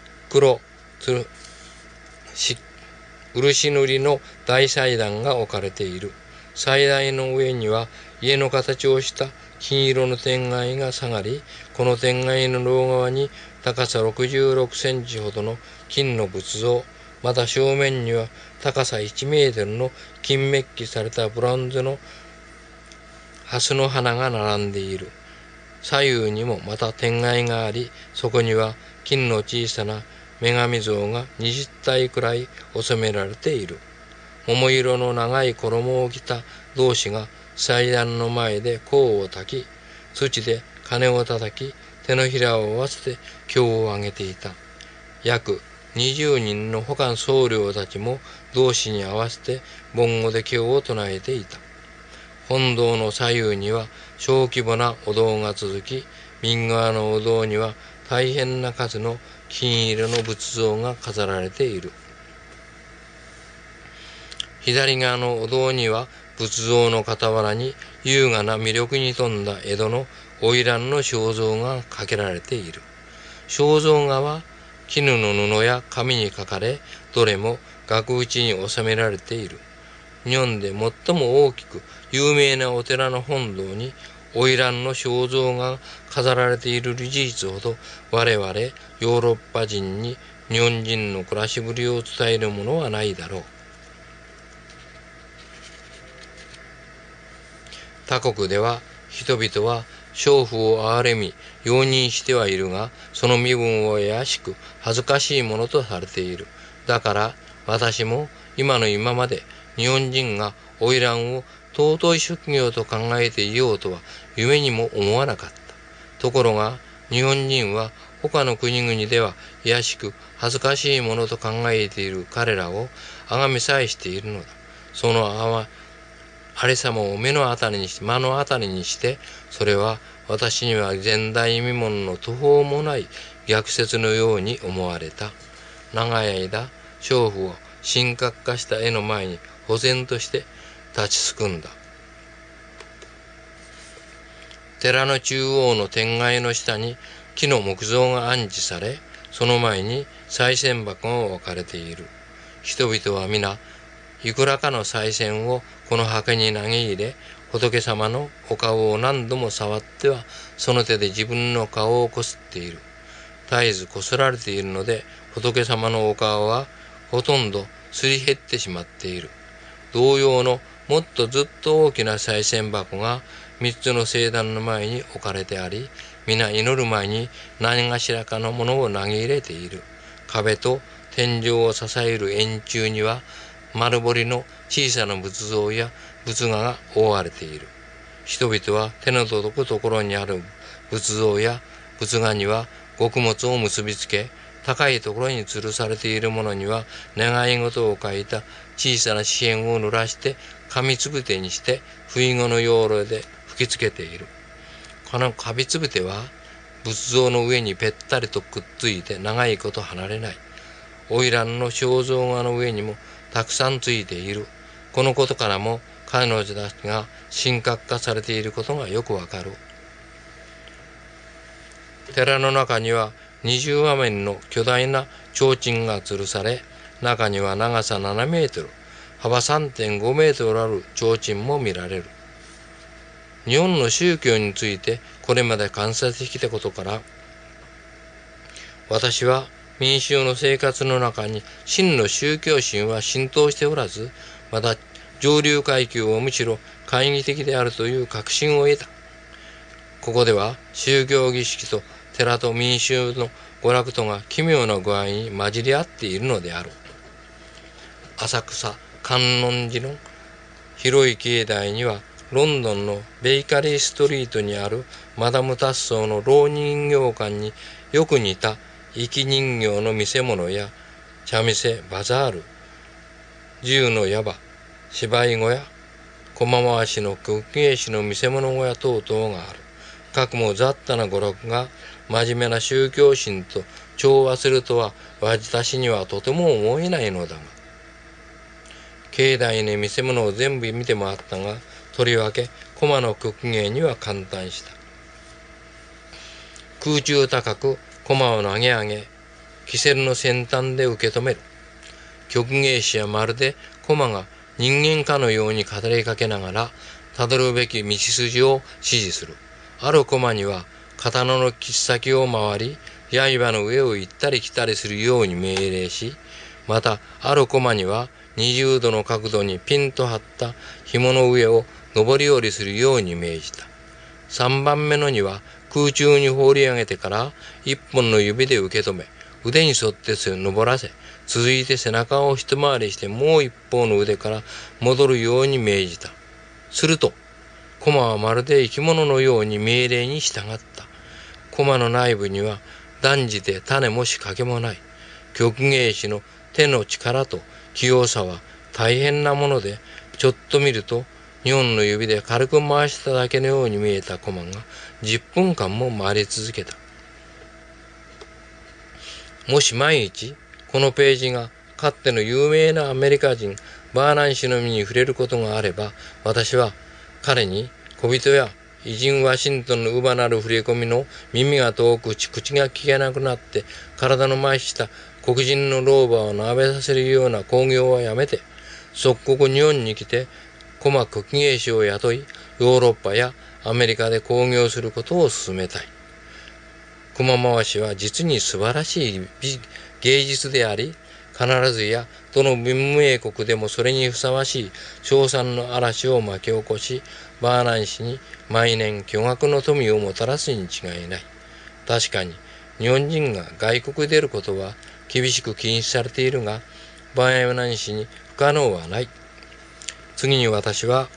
Speaker 1: 漆塗りの大祭壇が置かれている。祭台の上には家の形をした金色の天蓋が下がり、この天蓋の両側に高さ66センチほどの金の仏像、また正面には高さ1メートルの金メッキされたブロンズの蓮の花が並んでいる。左右にもまた天蓋があり、そこには金の小さな女神像が20体くらい収められている。桃色の長い衣を着た同士が祭壇の前で香を焚き、土で鐘を叩き、手のひらを合わせて経を上げていた。約 20人の他の僧侶たちも同志に合わせて梵語で経を唱えていた。本堂の左右には小規模なお堂が続き、右側のお堂には大変な数の金色の仏像が飾られている。左側のお堂には仏像の傍らに優雅な魅力に富んだ江戸の花魁の肖像がかけられている。肖像画は絹の布や紙に描かれ、どれも額縁に収められている。日本で最も大きく有名なお寺の本堂に花魁の肖像が飾られている事実ほど、我々ヨーロッパ人に日本人の暮らしぶりを伝えるものはないだろう。他国では人々は娼婦を憐れみ容認してはいるが、その身分を卑しく恥ずかしいものとされている。だから私も今の今まで日本人が花魁を尊い職業と考えていようとは夢にも思わなかった。ところが日本人は他の国々では卑しく恥ずかしいものと考えている彼らを崇めさえしているのだ。そのあれさまを目の当たりにして、それは私には前代未聞の途方もない逆説のように思われた。長い間、娼婦を神格化した絵の前に唖然として立ちすくんだ。寺の中央の天蓋の下に木の木像が安置され、その前に賽銭箱が置かれている。人々は皆、いくらかの賽銭をこの墓に投げ入れ、仏様のお顔を何度も触っては、その手で自分の顔をこすっている。絶えずこすられているので、仏様のお顔はほとんどすり減ってしまっている。同様のもっとずっと大きな賽銭箱が3つの聖壇の前に置かれてあり、皆祈る前に何かしらかのものを投げ入れている。壁と天井を支える円柱には、丸彫りの小さな仏像や仏画が覆われている。人々は手の届くところにある仏像や仏画には穀物を結びつけ、高いところに吊るされているものには願い事を書いた小さな紙片を濡らして紙つぶてにして不意後の要領で吹きつけている。この紙つぶては仏像の上にぺったりとくっついて長いこと離れない。花魁の肖像画の上にもたくさんついている。このことからも彼女たちが神格化されていることがよくわかる。寺の中には20羽面の巨大な提灯が吊るされ、中には長さ7メートル、幅 3.5 メートルある提灯も見られる。日本の宗教についてこれまで観察してきたことから、私は民衆の生活の中に真の宗教心は浸透しておらず、また上流階級はむしろ懐疑的であるという確信を得た。ここでは宗教儀式と寺と民衆の娯楽とが奇妙な具合に混じり合っているのである。浅草観音寺の広い境内には、ロンドンのベイカリーストリートにあるマダム・タッソーの老人形館によく似た生き人形の見せ物や茶店、バザール、銃の矢場、芝居小屋、駒回しの曲芸師の見せ物小屋等々がある。かくも雑多な娯楽が真面目な宗教心と調和するとは私にはとても思えないのだが、境内に見せ物を全部見て回ったが、とりわけ駒の曲芸には感嘆した。空中高く駒を投げ上げ、キセルの先端で受け止める。曲芸師はまるで駒が人間かのように語りかけながら、たどるべき道筋を指示する。ある駒には刀の切っ先を回り、刃の上を行ったり来たりするように命令し、またある駒には20度の角度にピンと張った紐の上を上り下りするように命じた。3番目のには空中に放り上げてから1本の指で受け止め、腕に沿って登らせ、続いて背中を一回りしてもう一方の腕から戻るように命じた。すると、駒はまるで生き物のように命令に従った。駒の内部には断じて種も仕掛けもない。 曲芸師の手の力と器用さは大変なもので、ちょっと見ると2本の指で軽く回しただけのように見えたコマが10分間も回り続けた。もし毎日このページがかつての有名なアメリカ人バーナン氏の身に触れることがあれば、私は彼に小人や偉人ワシントンの乳母なる触れ込みの耳が遠く口が聞けなくなって体の麻痺した黒人の老婆をなべさせるような興行はやめて、即刻日本に来て駒曲芸師を雇い、ヨーロッパやアメリカで興行することを進めたい。駒回しは実に素晴らしい芸術であり、必ずやどの文明国でもそれにふさわしい称賛の嵐を巻き起こし、バーナン氏に毎年巨額の富をもたらすに違いない。確かに日本人が外国へ出ることは厳しく禁止されているが、バーナン氏に不可能はない。次に私は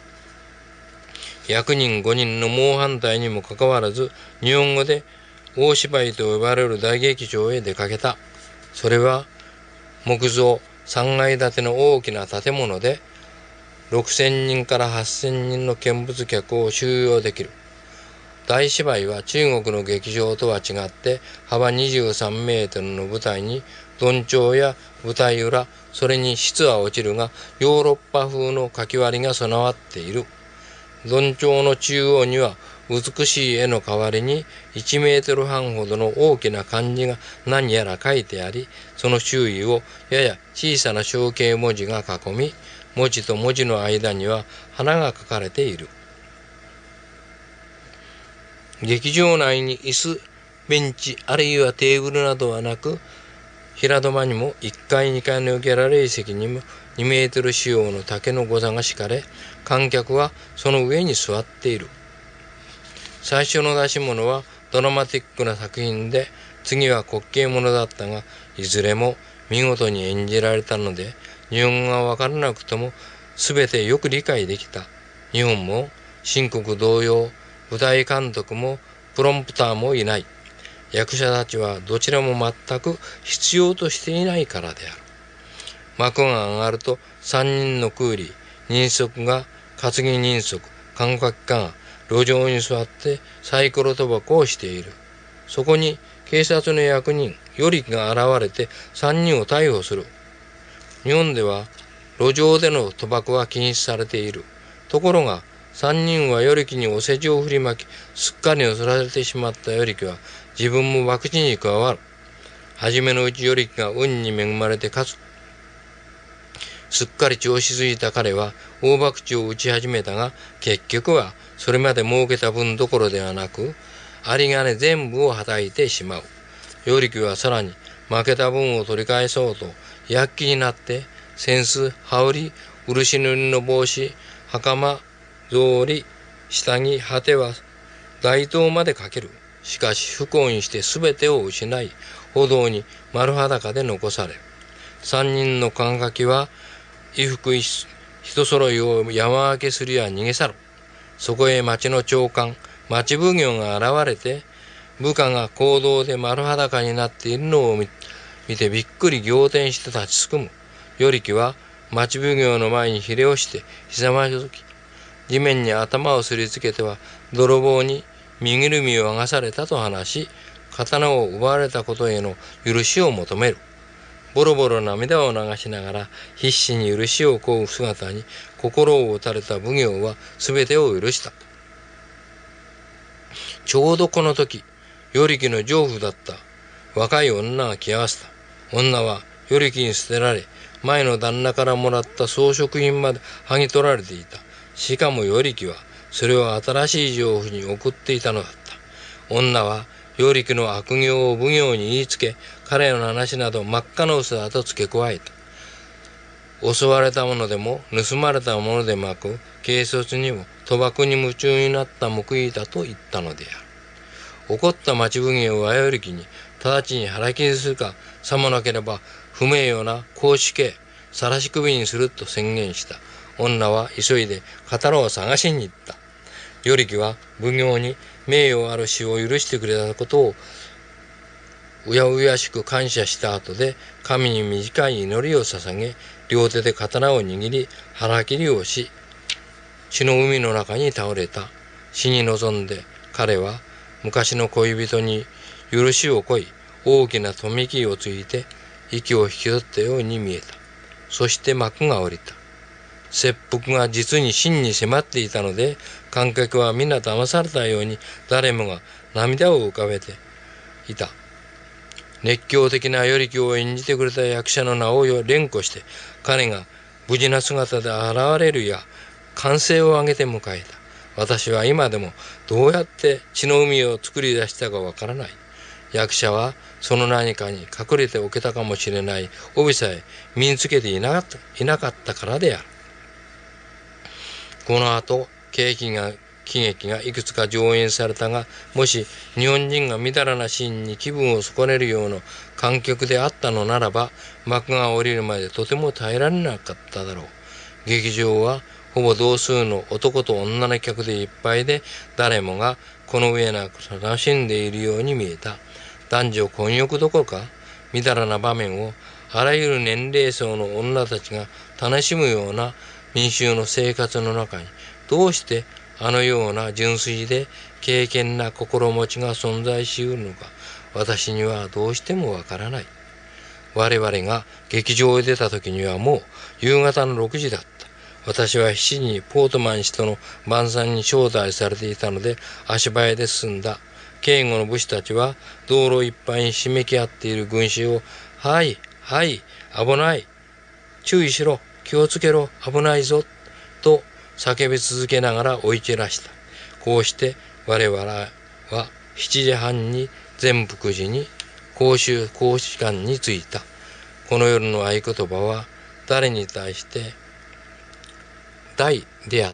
Speaker 1: 100人5人の猛反対にもかかわらず、日本語で大芝居と呼ばれる大劇場へ出かけた。それは木造3階建ての大きな建物で、6000人から8000人の見物客を収容できる。大芝居は中国の劇場とは違って幅23メートルの舞台にどんちょうや舞台裏、それに質は落ちるがヨーロッパ風のかき割りが備わっている。どんちょうの中央には美しい絵の代わりに1メートル半ほどの大きな漢字が何やら書いてあり、その周囲をやや小さな象形文字が囲み、文字と文字の間には花が描かれている。劇場内に椅子、ベンチ、あるいはテーブルなどはなく、平戸間にも1階2階のギャラリー席にも2メートル四方の竹の御座が敷かれ、観客はその上に座っている。最初の出し物はドラマティックな作品で、次は滑稽ものだったが、いずれも見事に演じられたので、日本語がわからなくとも全てよく理解できた。日本も新国同様、舞台監督もプロンプターもいない。役者たちはどちらも全く必要としていないからである。幕が上がると3人のクーリー、人足が担ぎ人足、観客が路上に座ってサイコロ賭博をしている。そこに警察の役人、与力が現れて3人を逮捕する。日本では路上での賭博は禁止されている。ところが3人は与力にお世辞を振りまき、すっかり乗せられてしまった与力は自分も博打に加わる。はじめのうち与力が運に恵まれて勝つ。すっかり調子づいた彼は大博打を打ち始めたが、結局はそれまで儲けた分どころではなく、有り金全部をはたいてしまう。与力はさらに負けた分を取り返そうと躍起になって、扇子、羽織、漆塗りの帽子、袴、草履、下着、果ては街灯までかける。しかし不幸にして全てを失い、歩道に丸裸で残される。3人の観客は衣服一揃いを山分けするや逃げ去る。そこへ町の長官、町奉行が現れて、部下が公道で丸裸になっているのを見てびっくり仰天して立ちすくむ。与力は町奉行の前にひれをしてひざまずき、地面に頭をすりつけては泥棒に身ぐるみを剥がされたと話し、刀を奪われたことへの許しを求める。ボロボロ涙を流しながら必死に許しを請う姿に心を打たれた奉行は全てを許した。ちょうどこの時、与力の情婦だった若い女が来合わせた。女は与力に捨てられ、前の旦那からもらった装飾品まで剥ぎ取られていた。しかも与力はそれを新しい情婦に送っていたのだった。女は与力の悪行を奉行に言いつけ、彼の話など真っ赤な嘘だと付け加えた。襲われたものでも盗まれたものでもなく、軽率にも賭博に夢中になった報いだと言ったのである。怒った町奉行は与力に直ちに腹切りするか、さもなければ不名誉な公主刑、晒し首にすると宣言した。女は急いで刀を探しに行った。与力は奉行に名誉ある死を許してくれたことをうやうやしく感謝した後で神に短い祈りを捧げ、両手で刀を握り腹切りをし、血の海の中に倒れた。死に臨んで彼は昔の恋人に許しを請い、大きな富木をついて息を引き取ったように見えた。そして幕が下りた。切腹が実に真に迫っていたので、観客は皆騙されたように誰もが涙を浮かべていた。熱狂的な与力を演じてくれた役者の名を連呼して、彼が無事な姿で現れるや歓声を上げて迎えた。私は今でもどうやって血の海を作り出したかわからない。役者はその何かに隠れておけたかもしれない帯さえ身につけていなかったからである。この後、喜劇がいくつか上演されたが、もし日本人がみだらなシーンに気分を損ねるような観客であったのならば、幕が下りるまでとても耐えられなかっただろう。劇場はほぼ同数の男と女の客でいっぱいで、誰もがこの上なく楽しんでいるように見えた。男女混浴どころか、みだらな場面をあらゆる年齢層の女たちが楽しむような民衆の生活の中に、どうしてあのような純粋で敬虔な心持ちが存在しうるのか、私にはどうしてもわからない。我々が劇場へ出た時にはもう夕方の6時だった。私は7時にポートマン氏との晩餐に招待されていたので、足早で進んだ。警護の武士たちは道路いっぱいに締めき合っている群衆を、はい、はい、危ない、注意しろ、気をつけろ、危ないぞ、と叫び続けながら追い散らした。こうして我々は7時半に全福寺に公使館に着いた。この夜の合言葉は誰に対して大であった。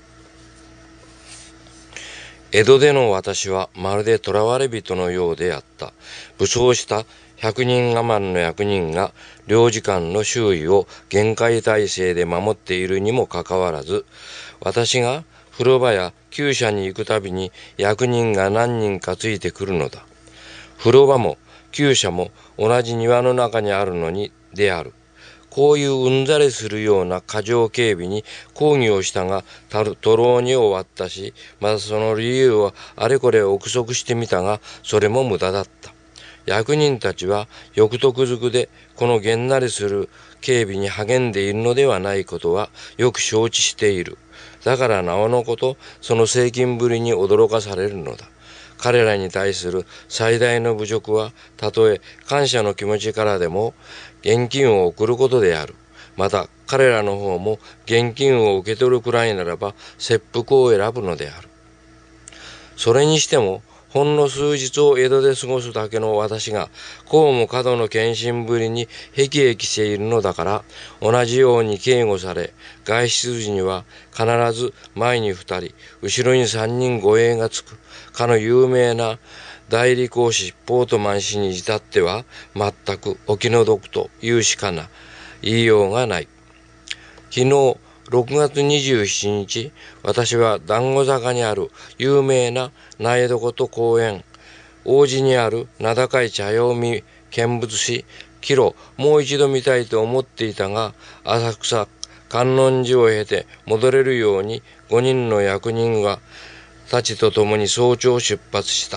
Speaker 1: 江戸での私はまるで囚われ人のようであった。武装した100人余りの役人が領事館の周囲を厳戒態勢で守っているにもかかわらず、私が風呂場や厩舎に行くたびに役人が何人かついてくるのだ。風呂場も厩舎も同じ庭の中にあるのにである。こういううんざりするような過剰警備に抗議をしたが、徒労に終わったし、またその理由はあれこれ憶測してみたが、それも無駄だった。役人たちは欲得づくでこのげんなりする警備に励んでいるのではないことはよく承知している。だからなおのことその精勤ぶりに驚かされるのだ。彼らに対する最大の侮辱は、たとえ感謝の気持ちからでも現金を送ることである。また彼らの方も現金を受け取るくらいならば切腹を選ぶのである。それにしてもほんの数日を江戸で過ごすだけの私が、こうも過度の献身ぶりに辟易しているのだから、同じように警護され、外出時には必ず前に2人、後ろに3人護衛がつく。かの有名な代理公使ポートマン氏に至っては、全くお気の毒と言うしか言いようがない。昨日、6月27日、私は団子坂にある有名な苗床と公園、王子にある名高い茶屋を見見物し、帰路もう一度見たいと思っていたが、浅草観音寺を経て戻れるように5人の役人がたちと共に早朝出発した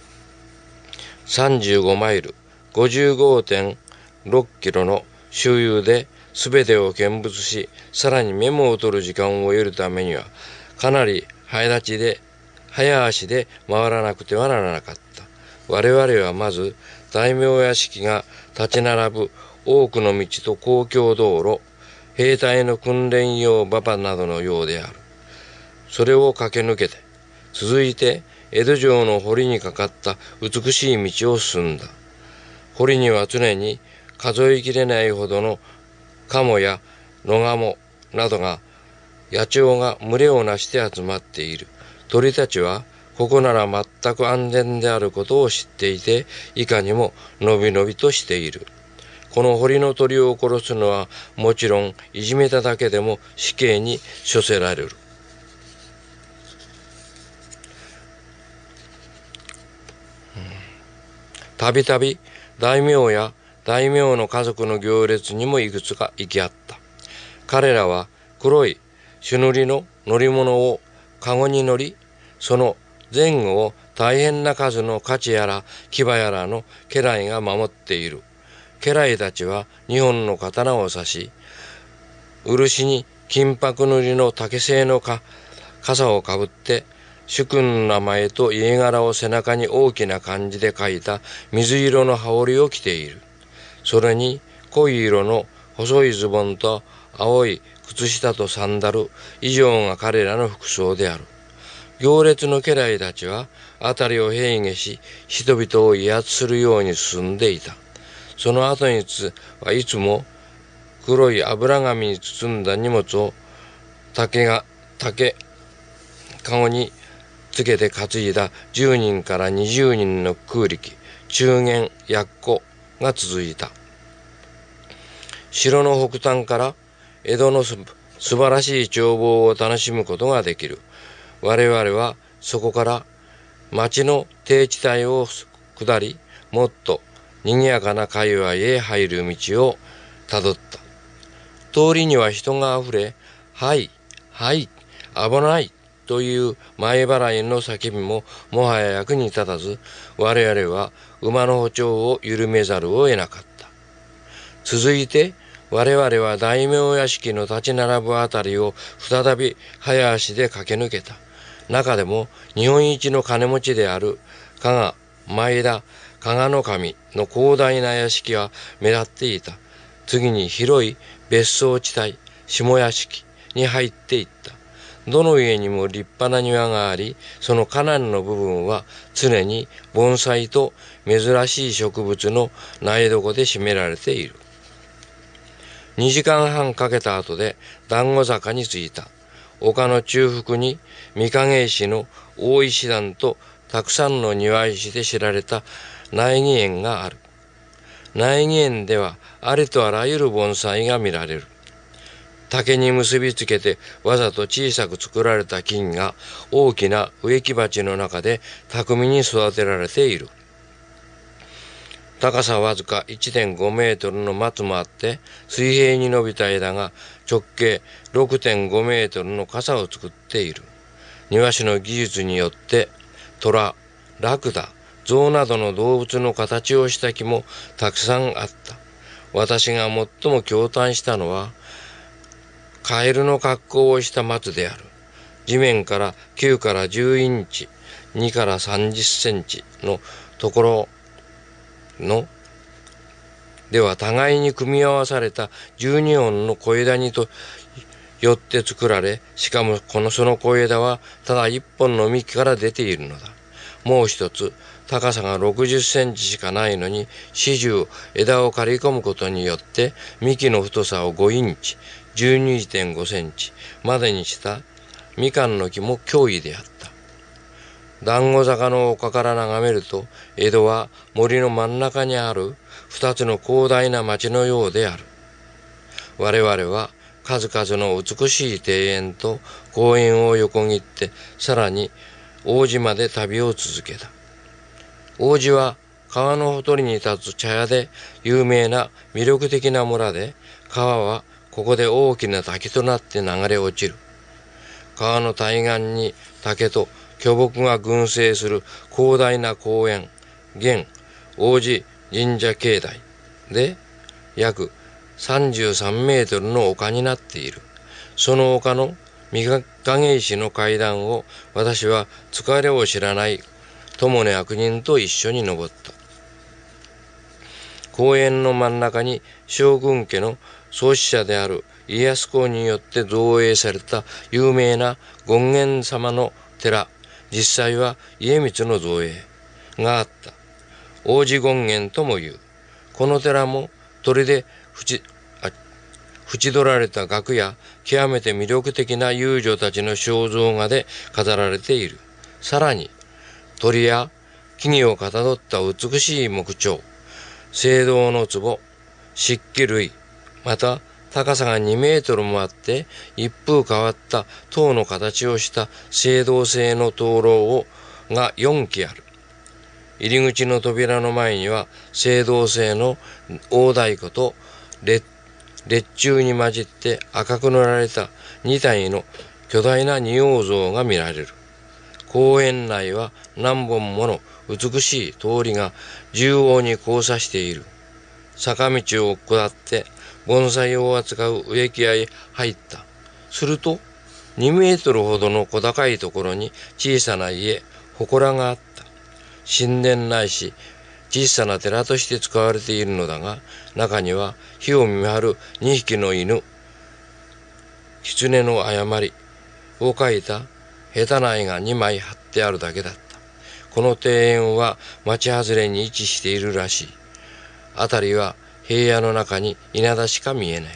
Speaker 1: 。35マイル、55.6 キロの周遊で全てを見物し、さらにメモを取る時間を得るためには、かなり早足で回らなくてはならなかった。我々はまず、大名屋敷が立ち並ぶ多くの道と公共道路、兵隊の訓練用馬場などのようである。それを駆け抜けて、続いて江戸城の堀にかかった美しい道を進んだ。堀には常に数えきれないほどの鴨や野鴨などが、野鳥が群れをなして集まっている。鳥たちはここなら全く安全であることを知っていて、いかにものびのびとしている。この堀の鳥を殺すのはもちろん、いじめただけでも死刑に処せられる。 たびたび大名や大名の家族の行列にもいくつか行き合った。彼らは黒い朱塗りの乗り物をカゴに乗り、その前後を大変な数の価値やら牙やらの家来が守っている。家来たちは2本の刀を刺し、漆に金箔塗りの竹製の笠をかぶって、主君の名前と家柄を背中に大きな漢字で書いた水色の羽織を着ている。それに濃い色の細いズボンと青い靴下とサンダル以上が彼らの服装である。行列の家来たちは辺りを平下し、人々を威圧するように進んでいた。その後にはいつも黒い油紙に包んだ荷物を竹かごにつけて担いだ10人から20人の空力、中間奴が続いた。城の北端から江戸の素晴らしい眺望を楽しむことができる。我々はそこから町の低地帯を下り、もっと賑やかな界隈へ入る道をたどった。通りには人があふれ、はいはい危ないという前払いの叫びももはや役に立たず、我々は馬の歩調を緩めざるを得なかった。続いて我々は大名屋敷の立ち並ぶあたりを再び早足で駆け抜けた。中でも日本一の金持ちである加賀前田加賀守の広大な屋敷は目立っていた。次に広い別荘地帯下屋敷に入っていった。どの家にも立派な庭があり、そのかなりの部分は常に盆栽と珍しい植物の苗床で占められている。2時間半かけた後で団子坂に着いた。丘の中腹に御影石の大石段とたくさんの庭石で知られた苗木園がある。苗木園ではありとあらゆる盆栽が見られる。竹に結びつけてわざと小さく作られた菌が大きな植木鉢の中で巧みに育てられている。高さわずか 1.5 メートルの松もあって、水平に伸びた枝が直径 6.5 メートルの傘を作っている。庭師の技術によって虎、ラクダ、象などの動物の形をした木もたくさんあった。私が最も驚嘆したのはカエルの格好をした松である。地面から9から10インチ、2から30センチのところのでは互いに組み合わされた12本の小枝にとよって作られ、しかもその小枝はただ1本の幹から出ているのだ。もう一つ、高さが60センチしかないのに始終枝を刈り込むことによって幹の太さを5インチ、12.5 センチまでにしたみかんの木も驚異であった。団子坂の丘から眺めると、江戸は森の真ん中にある2つの広大な町のようである。我々は数々の美しい庭園と公園を横切って、さらに王子まで旅を続けた。王子は川のほとりに立つ茶屋で有名な魅力的な村で、川はここで大きな滝となって流れ落ちる。川の対岸に竹と巨木が群生する広大な公園、現王子神社境内で約33メートルの丘になっている。その丘の御影石の階段を私は疲れを知らない友根悪人と一緒に登った。公園の真ん中に将軍家の創始者である家康公によって造営された有名な権現様の寺、実際は家光の造営があった。王子権現ともいう。この寺も砦で縁取られた額や極めて魅力的な遊女たちの肖像画で飾られている。さらに鳥や木々をかたどった美しい木彫、青銅の壺、漆器類、また高さが2メートルもあって一風変わった塔の形をした青銅製の灯籠が4基ある。 入り口の扉の前には青銅製の大太鼓と列柱に混じって赤く塗られた2体の巨大な仁王像が見られる。公園内は何本もの美しい通りが縦横に交差している。坂道を下って盆栽を扱う植木屋へ入った。すると2メートルほどの小高いところに小さな家、祠があった。神殿ないし小さな寺として使われているのだが、中には火を見張る2匹の犬、狐の誤りを描いた下手な絵が2枚貼ってあるだけだった。この庭園は町外れに位置しているらしい。辺りは平野の中に稲田しか見えない。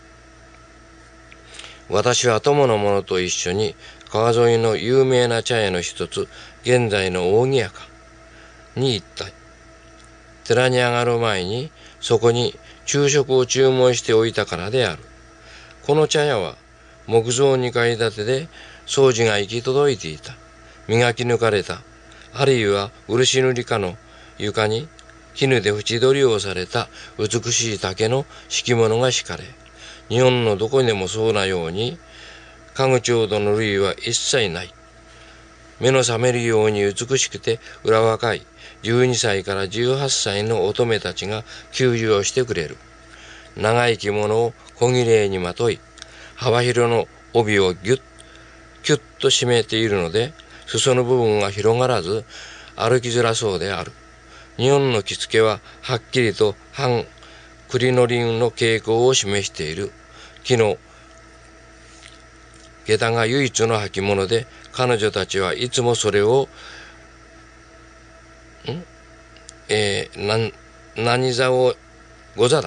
Speaker 1: 私は友の者と一緒に川沿いの有名な茶屋の一つ、現在の扇屋に行った。寺に上がる前にそこに昼食を注文しておいたからである。この茶屋は木造2階建てで掃除が行き届いていた。磨き抜かれた、あるいは漆塗りかの床に絹で縁取りをされた美しい竹の敷物が敷かれ、日本のどこにでもそうなように家具調度の類は一切ない。目の覚めるように美しくて裏若い12歳から18歳の乙女たちが給仕をしてくれる。長い着物を小綺麗にまとい、幅広の帯をキュッと締めているので、裾の部分が広がらず歩きづらそうである。日本の着付けははっきりと反クリノリンの傾向を示している。木の下駄が唯一の履物で、彼女たちはいつもそれを何座をご座だ。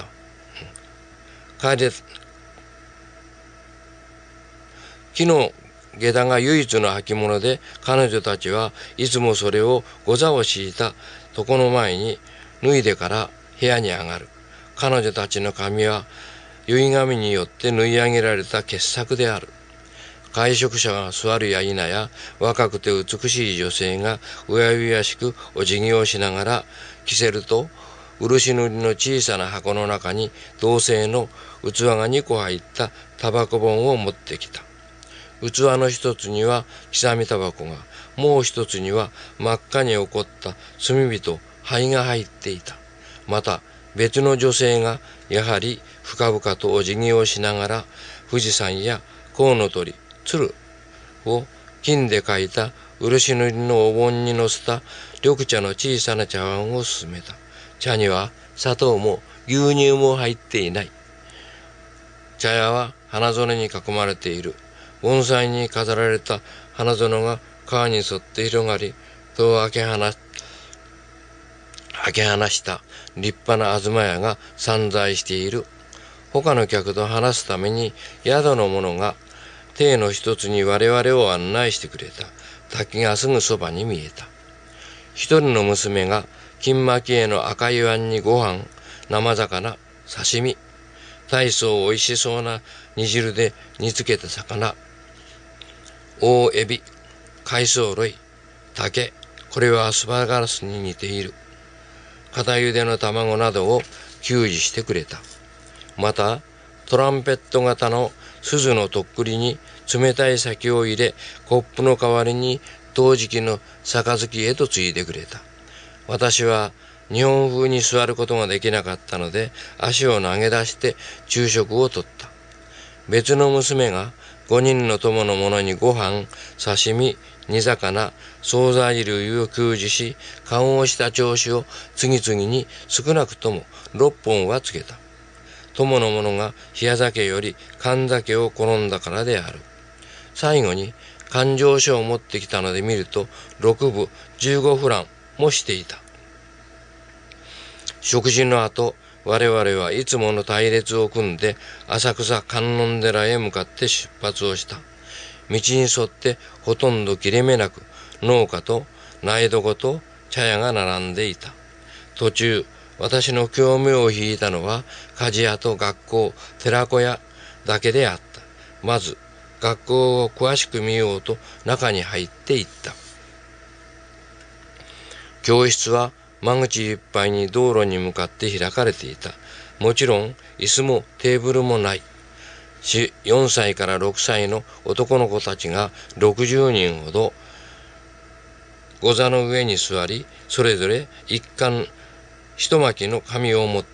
Speaker 1: 木の下駄が唯一の履物で、彼女たちはいつもそれをご座を敷いた床の前に脱いでから部屋に上がる。彼女たちの髪は結紙によって縫い上げられた傑作である。会食者が座るや否や、若くて美しい女性がうやうやしくお辞儀をしながら着せると、漆塗りの小さな箱の中に銅製の器が2個入ったタバコ本を持ってきた。器の一つには刻みタバコが、もう一つには真っ赤に起こった炭火と灰が入っていた。また別の女性がやはり深々とお辞儀をしながら、富士山やコウノトリ、鶴を金で描いた漆塗りのお盆に乗せた緑茶の小さな茶碗を勧めた。茶には砂糖も牛乳も入っていない。茶屋は花園に囲まれている。盆栽に飾られた花園が川に沿って広がり、戸を開け放した立派な東屋が散在している。他の客と話すために宿の者が亭の一つに我々を案内してくれた。滝がすぐそばに見えた。一人の娘が金巻き絵の赤い碗にご飯、生魚、刺身、大層おいしそうな煮汁で煮つけた魚、大エビ、海藻類、竹、これはアスパラガスに似ている。片茹での卵などを給仕してくれた。またトランペット型の鈴のとっくりに冷たい酒を入れ、コップの代わりに陶磁器の杯へとついでくれた。私は日本風に座ることができなかったので、足を投げ出して昼食をとった。別の娘が5人の友の者にご飯、刺身、煮魚、惣菜類を給仕し、勘をした調子を次々に少なくとも6本はつけた。友の者が冷酒より燗酒を好んだからである。最後に勘定書を持ってきたので見ると、6分15フランもしていた。食事の後、我々はいつもの隊列を組んで浅草観音寺へ向かって出発をした。道に沿ってほとんど切れ目なく農家と苗床と茶屋が並んでいた。途中、私の興味を引いたのは鍛冶屋と学校、寺子屋だけであった。まず学校を詳しく見ようと中に入っていった。 教室は間口いっぱいに道路に向かって開かれていた。もちろん椅子もテーブルもない。4歳から6歳の男の子たちが60人ほど御座の上に座り、それぞれ一巻きの紙を持った。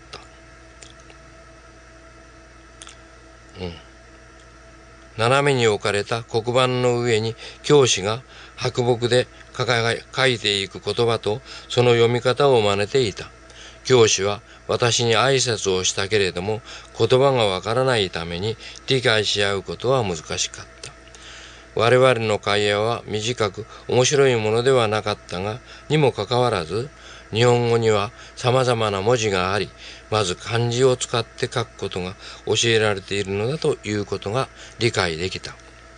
Speaker 1: 斜めに置かれた黒板の上に教師が白木で書いていく言葉とその読み方を真似ていた。教師は私に挨拶をしたけれども、言葉がわからないために理解し合うことは難しかった。我々の会話は短く面白いものではなかったが、にもかかわらず、日本語には様々な文字があり、まず漢字を使って書くことが教えられているのだということが理解できた。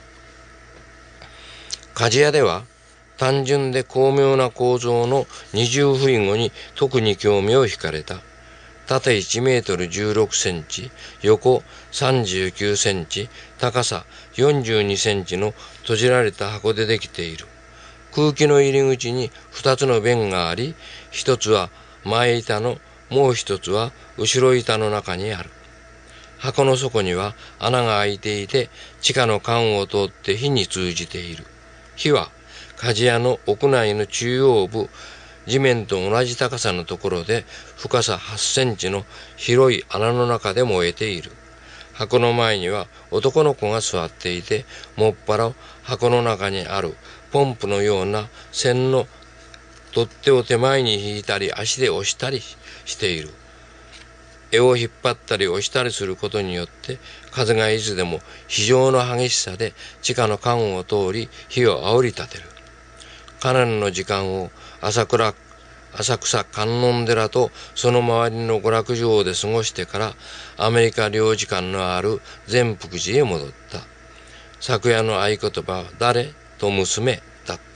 Speaker 1: 鍛冶屋では単純で巧妙な構造の二重符号に特に興味を惹かれた。縦1メートル16センチ、横39センチ、高さ42センチの閉じられた箱でできている。空気の入り口に2つの弁があり、1つは前板の、もう1つは後ろ板の中にある。箱の底には穴が開いていて、地下の管を通って火に通じている。火は鍛冶屋の屋内の中央部、地面と同じ高さのところで深さ8センチの広い穴の中で燃えている。箱の前には男の子が座っていて、もっぱら箱の中にあるポンプのような線の取っ手を手前に引いたり足で押したりしている。柄を引っ張ったり押したりすることによって風がいつでも非常の激しさで地下の管を通り火を煽り立てる。かなりの時間を浅草観音寺とその周りの娯楽場で過ごしてからアメリカ領事館のある善福寺へ戻った。昨夜の合言葉は誰と娘だった。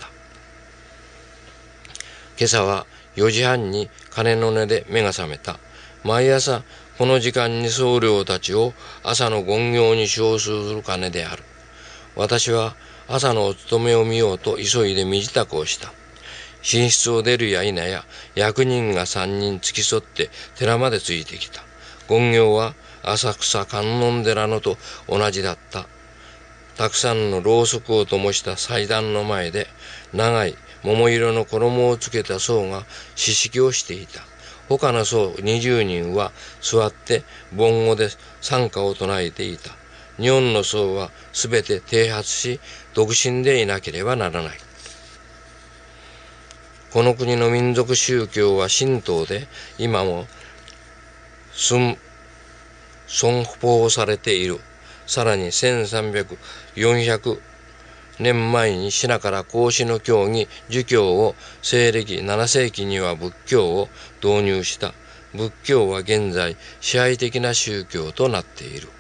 Speaker 1: 今朝は4時半に鐘の音で目が覚めた。毎朝この時間に僧侶たちを朝の勤行に招集する鐘である。私は朝のお勤めを見ようと急いで身支度をした。寝室を出るや否や役人が3人付き添って寺までついてきた。勤行は浅草観音寺のと同じだった。たくさんのろうそくを灯した祭壇の前で長い桃色の衣をつけた僧が詩式をしていた。他の僧20人は座って梵語で賛歌を唱えていた。日本の僧はすべて剃髪し独身でいなければならない。この国の民族宗教は神道で今も尊奉されている。さらに1300、400年前にシナから孔子の教義、儒教を西暦7世紀には仏教を導入した。仏教は現在支配的な宗教となっている。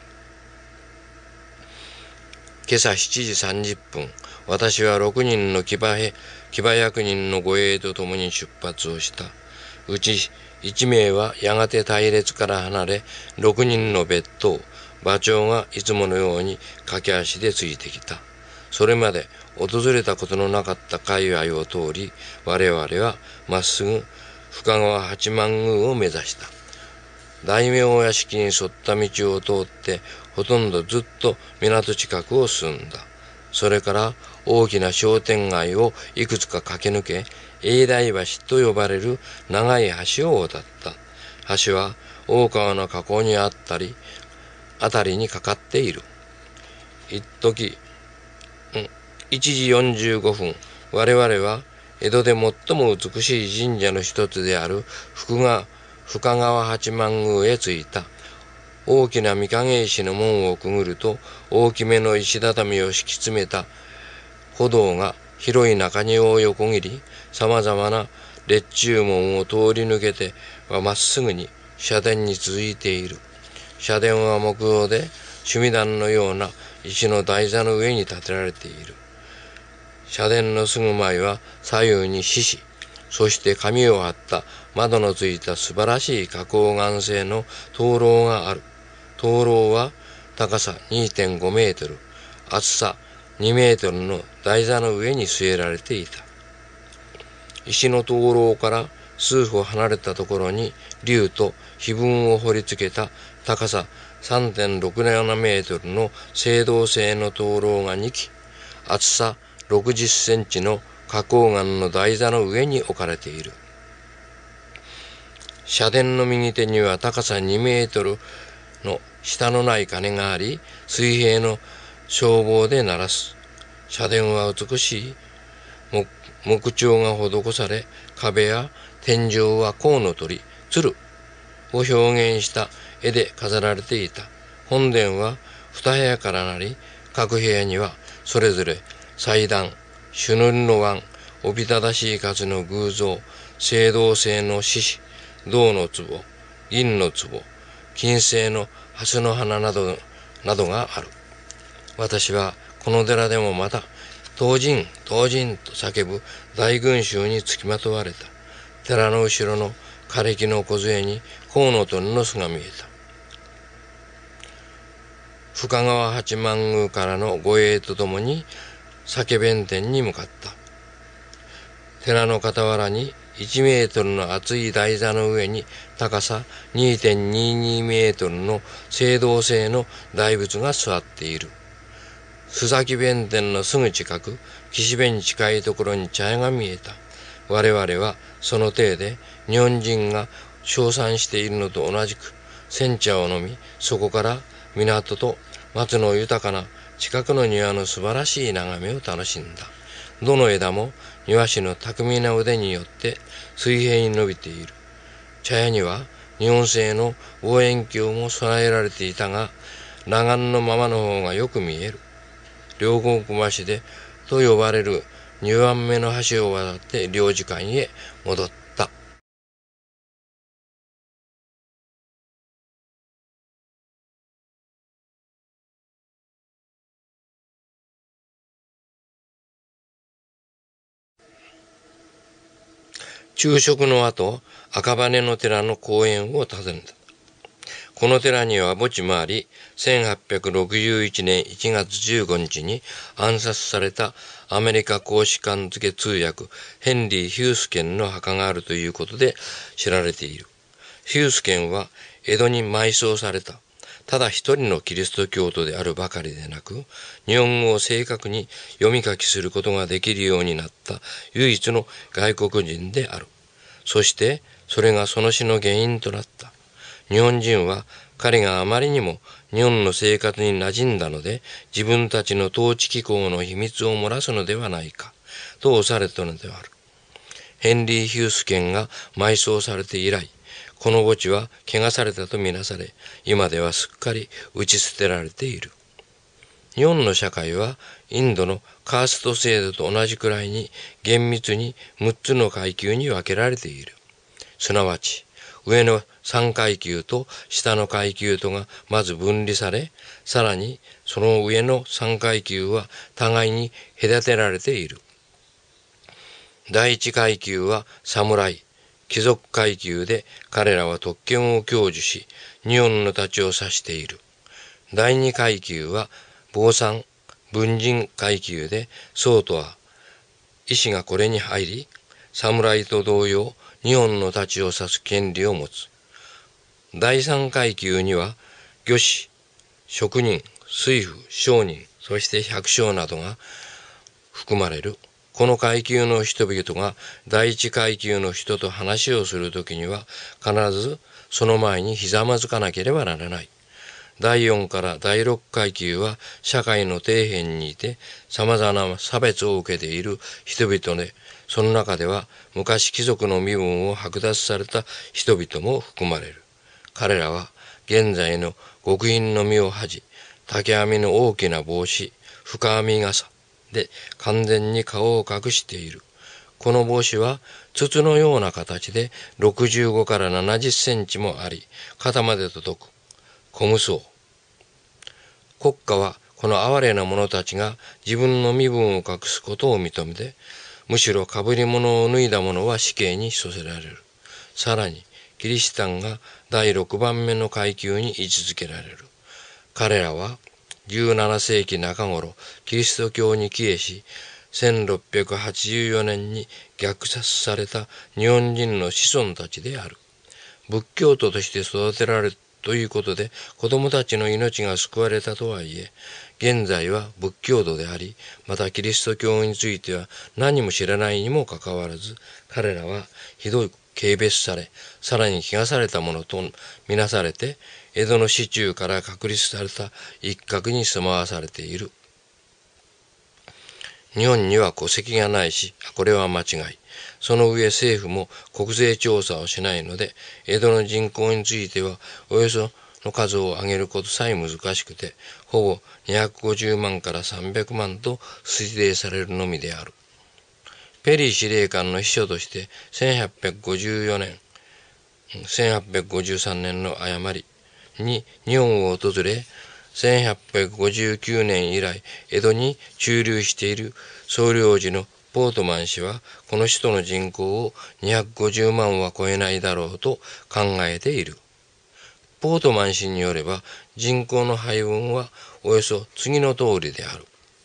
Speaker 1: 今朝7時30分、私は6人の騎馬役人の護衛と共に出発をした。うち1名はやがて隊列から離れ、6人の別当、馬長がいつものように駆け足でついてきた。それまで訪れたことのなかった界隈を通り、我々はまっすぐ深川八幡宮を目指した。大名屋敷に沿った道を通って、ほとんどずっと港近くを進んだ。それから大きな商店街をいくつか駆け抜け、永代橋と呼ばれる長い橋を渡った。橋は大川の河口にあったり、辺りにかかっている。一時、1時45分、我々は江戸で最も美しい神社の一つである深川八幡宮へ着いた。大きな御影石の門をくぐると、大きめの石畳を敷き詰めた歩道が広い中庭を横切り、さまざまな列柱門を通り抜けてはまっすぐに社殿に続いている。社殿は木造で守備壇のような石の台座の上に建てられている。社殿のすぐ前は左右に獅子、そして紙を貼った窓のついた素晴らしい花崗岩製の灯籠がある。灯籠は高さ 2.5 メートル、厚さ2メートルの台座の上に据えられていた。 石の灯籠から数歩離れたところに竜と碑文を彫り付けた高さ 3.67 メートルの青銅製の灯籠が2基、厚さ60センチの花崗岩の台座の上に置かれている。社殿の右手には高さ2メートルの下のない鐘があり、水平の消防で鳴らす。社殿は美しい木彫が施され、壁や天井は甲の鳥、鶴を表現した絵で飾られていた。本殿は2部屋からなり、各部屋にはそれぞれ祭壇、朱塗りの碗、おびただしい数の偶像、青銅製の獅子、銅の壺、銀の壺、金製の蓮の花などがある。私はこの寺でもまた、東神、東神と叫ぶ大群衆につきまとわれた。寺の後ろの枯れ木の梢に河野鳥の巣が見えた。深川八幡宮からの護衛とともに酒弁天に向かった。寺の傍らに1メートルの厚い台座の上に高さ 2.22 メートルの青銅製の大仏が座っている。須崎弁天のすぐ近く、岸辺に近いところに茶屋が見えた。我々はその体で日本人が称賛しているのと同じく煎茶を飲み、そこから港と松の豊かな近くの庭の素晴らしい眺めを楽しんだ。どの枝も庭師の巧みな腕によって水平に伸びている。茶屋には日本製の望遠鏡も備えられていたが、裸眼のままの方がよく見える。両国橋でと呼ばれる2番目の橋を渡って領事館へ戻った。昼食の後、赤羽の寺の公園を訪ねた。この寺には墓地もあり、1861年1月15日に暗殺されたアメリカ公使館付通訳ヘンリー・ヒュースケンの墓があるということで知られている。ヒュースケンは江戸に埋葬された。ただ一人のキリスト教徒であるばかりでなく、日本語を正確に読み書きすることができるようになった唯一の外国人である。そしてそれがその死の原因となった。日本人は彼があまりにも日本の生活に馴染んだので、自分たちの統治機構の秘密を漏らすのではないかと押されたのである。ヘンリー・ヒュースケンが埋葬されて以来、この墓地は汚されたとみなされ、今ではすっかり打ち捨てられている。日本の社会はインドのカースト制度と同じくらいに厳密に6つの階級に分けられている。すなわち、上の3階級と下の階級とがまず分離され、さらにその上の3階級は互いに隔てられている。第一階級は侍、貴族階級で、彼らは特権を享受し、日本の太刀を指している。第二階級は坊さん、文人階級で、僧とは医師がこれに入り、侍と同様、日本の太刀を指す権利を持つ。第三階級には、御師、職人、水夫、商人、そして百姓などが含まれる。この階級の人々が第一階級の人と話をするときには、必ずその前にひざまずかなければならない。第4から第6階級は社会の底辺にいて様々な差別を受けている人々で、その中では昔貴族の身分を剥奪された人々も含まれる。彼らは現在の極貧の身を恥じ、竹編みの大きな帽子、深編み傘で完全に顔を隠している。この帽子は筒のような形で65から70センチもあり、肩まで届く小無双。国家はこの哀れな者たちが自分の身分を隠すことを認めて、むしろ被り物を脱いだ者は死刑に処せられる。さらにキリシタンが第6番目の階級に位置づけられる。彼らは17世紀中頃キリスト教に帰依し、 1684年に虐殺された日本人の子孫たちである。仏教徒として育てられるということで子供たちの命が救われたとはいえ、現在は仏教徒であり、またキリスト教については何も知らないにもかかわらず、彼らはひどい軽蔑され、さらに汚されたものとみなされて、江戸の市中から確立された一角に住まわされている。日本には戸籍がないし、これは間違い。その上政府も国税調査をしないので、江戸の人口についてはおよその数を上げることさえ難しくて、ほぼ250万から300万と推定されるのみである。ペリー司令官の秘書として1853年の誤りに日本を訪れ、1859年以来江戸に駐留している総領事のポートマン氏は、この首都の人口を250万は超えないだろうと考えている。ポートマン氏によれば、人口の配分はおよそ次の通りである。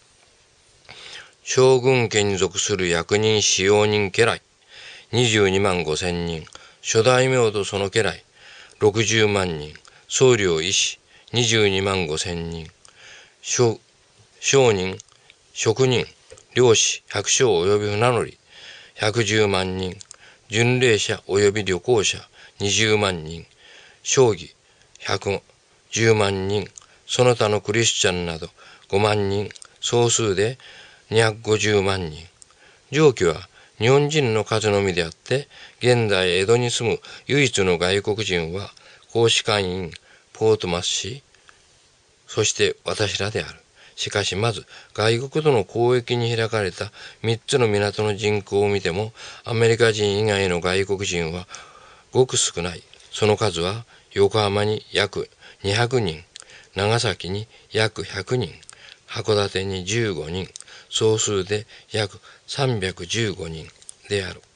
Speaker 1: 将軍家に属する役人使用人家来22万5千人、諸大名とその家来60万人、僧侶医師22万5千人、商人、職人、漁師、百姓及び船乗り110万人、巡礼者及び旅行者20万人、将棋110万人、その他のクリスチャンなど5万人、総数で250万人。上記は日本人の数のみであって、現在江戸に住む唯一の外国人は公使館員ポートマス氏、そして私らである。しかしまず外国との交易に開かれた3つの港の人口を見ても、アメリカ人以外の外国人はごく少ない。その数は横浜に約200人、長崎に約100人、函館に15人、総数で約315人である。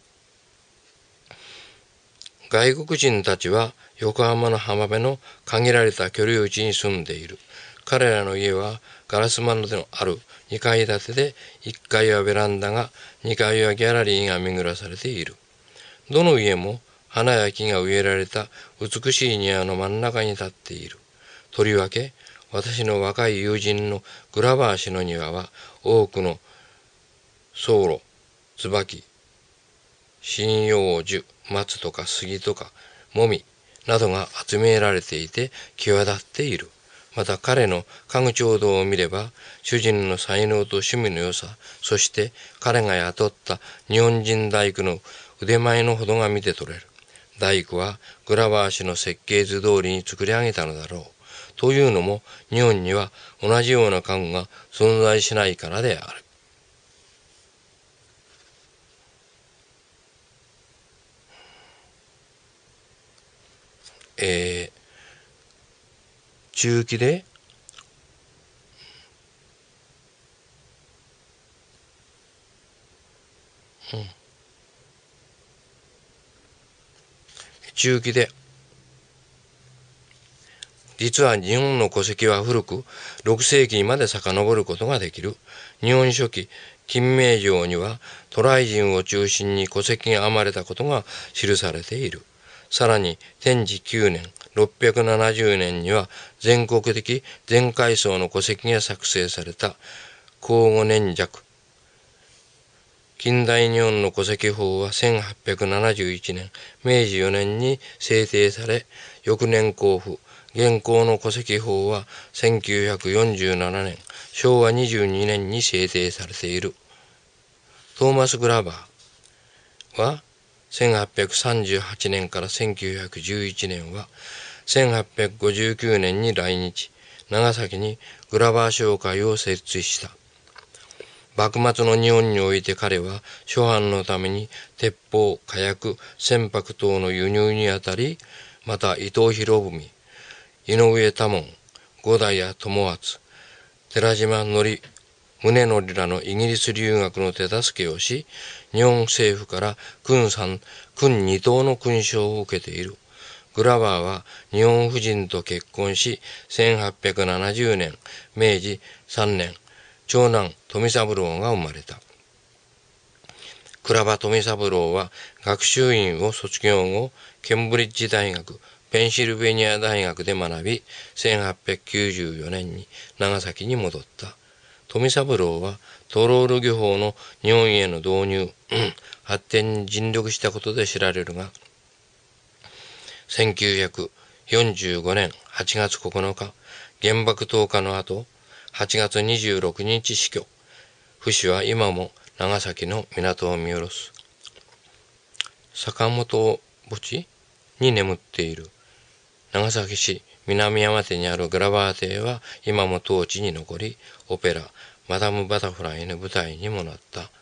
Speaker 1: 外国人たちは横浜の浜辺の限られた居留地に住んでいる。彼らの家はガラス窓のある2階建てで、1階はベランダが、2階はギャラリーが巡らされている。どの家も花や木が植えられた美しい庭の真ん中に立っている。とりわけ私の若い友人のグラバー氏の庭は、多くの草路、椿、針葉樹、松とか杉とかもみなどが集められていて際立っている。また彼の家具調度を見れば、主人の才能と趣味の良さ、そして彼が雇った日本人大工の腕前のほどが見て取れる。大工はグラバー氏の設計図通りに作り上げたのだろう。というのも、日本には同じような家具が存在しないからである。中期で実は日本の戸籍は古く、6世紀まで遡ることができる。日本書紀金明条には渡来人を中心に戸籍が編まれたことが記されている。さらに天智9年670年には全国的全階層の戸籍が作成された庚午年弱。近代日本の戸籍法は1871年、明治4年に制定され、翌年公布。現行の戸籍法は1947年、昭和22年に制定されている。トーマス・グラバーは1838年から1911年は、1859年に来日、長崎にグラバー商会を設置した。幕末の日本において彼は諸藩のために鉄砲、火薬、船舶等の輸入にあたり、また伊藤博文、井上多門、五代谷友厚、寺島宗則らのイギリス留学の手助けをし、日本政府から勲2等の勲章を受けている。グラバーは日本夫人と結婚し、1870年、明治3年、 長男富三郎が生まれた。倉場富三郎は学習院を卒業後、ケンブリッジ大学、ペンシルベニア大学で学び、1894年に長崎に戻った。富三郎はトロール漁法の日本への導入、発展に尽力したことで知られるが、1945年8月9日、原爆投下の後、8月26日死去。父子は今も長崎の港を見下ろす。坂本墓地に眠っている。長崎市南山手にあるグラバー邸は今も当地に残り、オペラマダム・バタフライの舞台にもなった。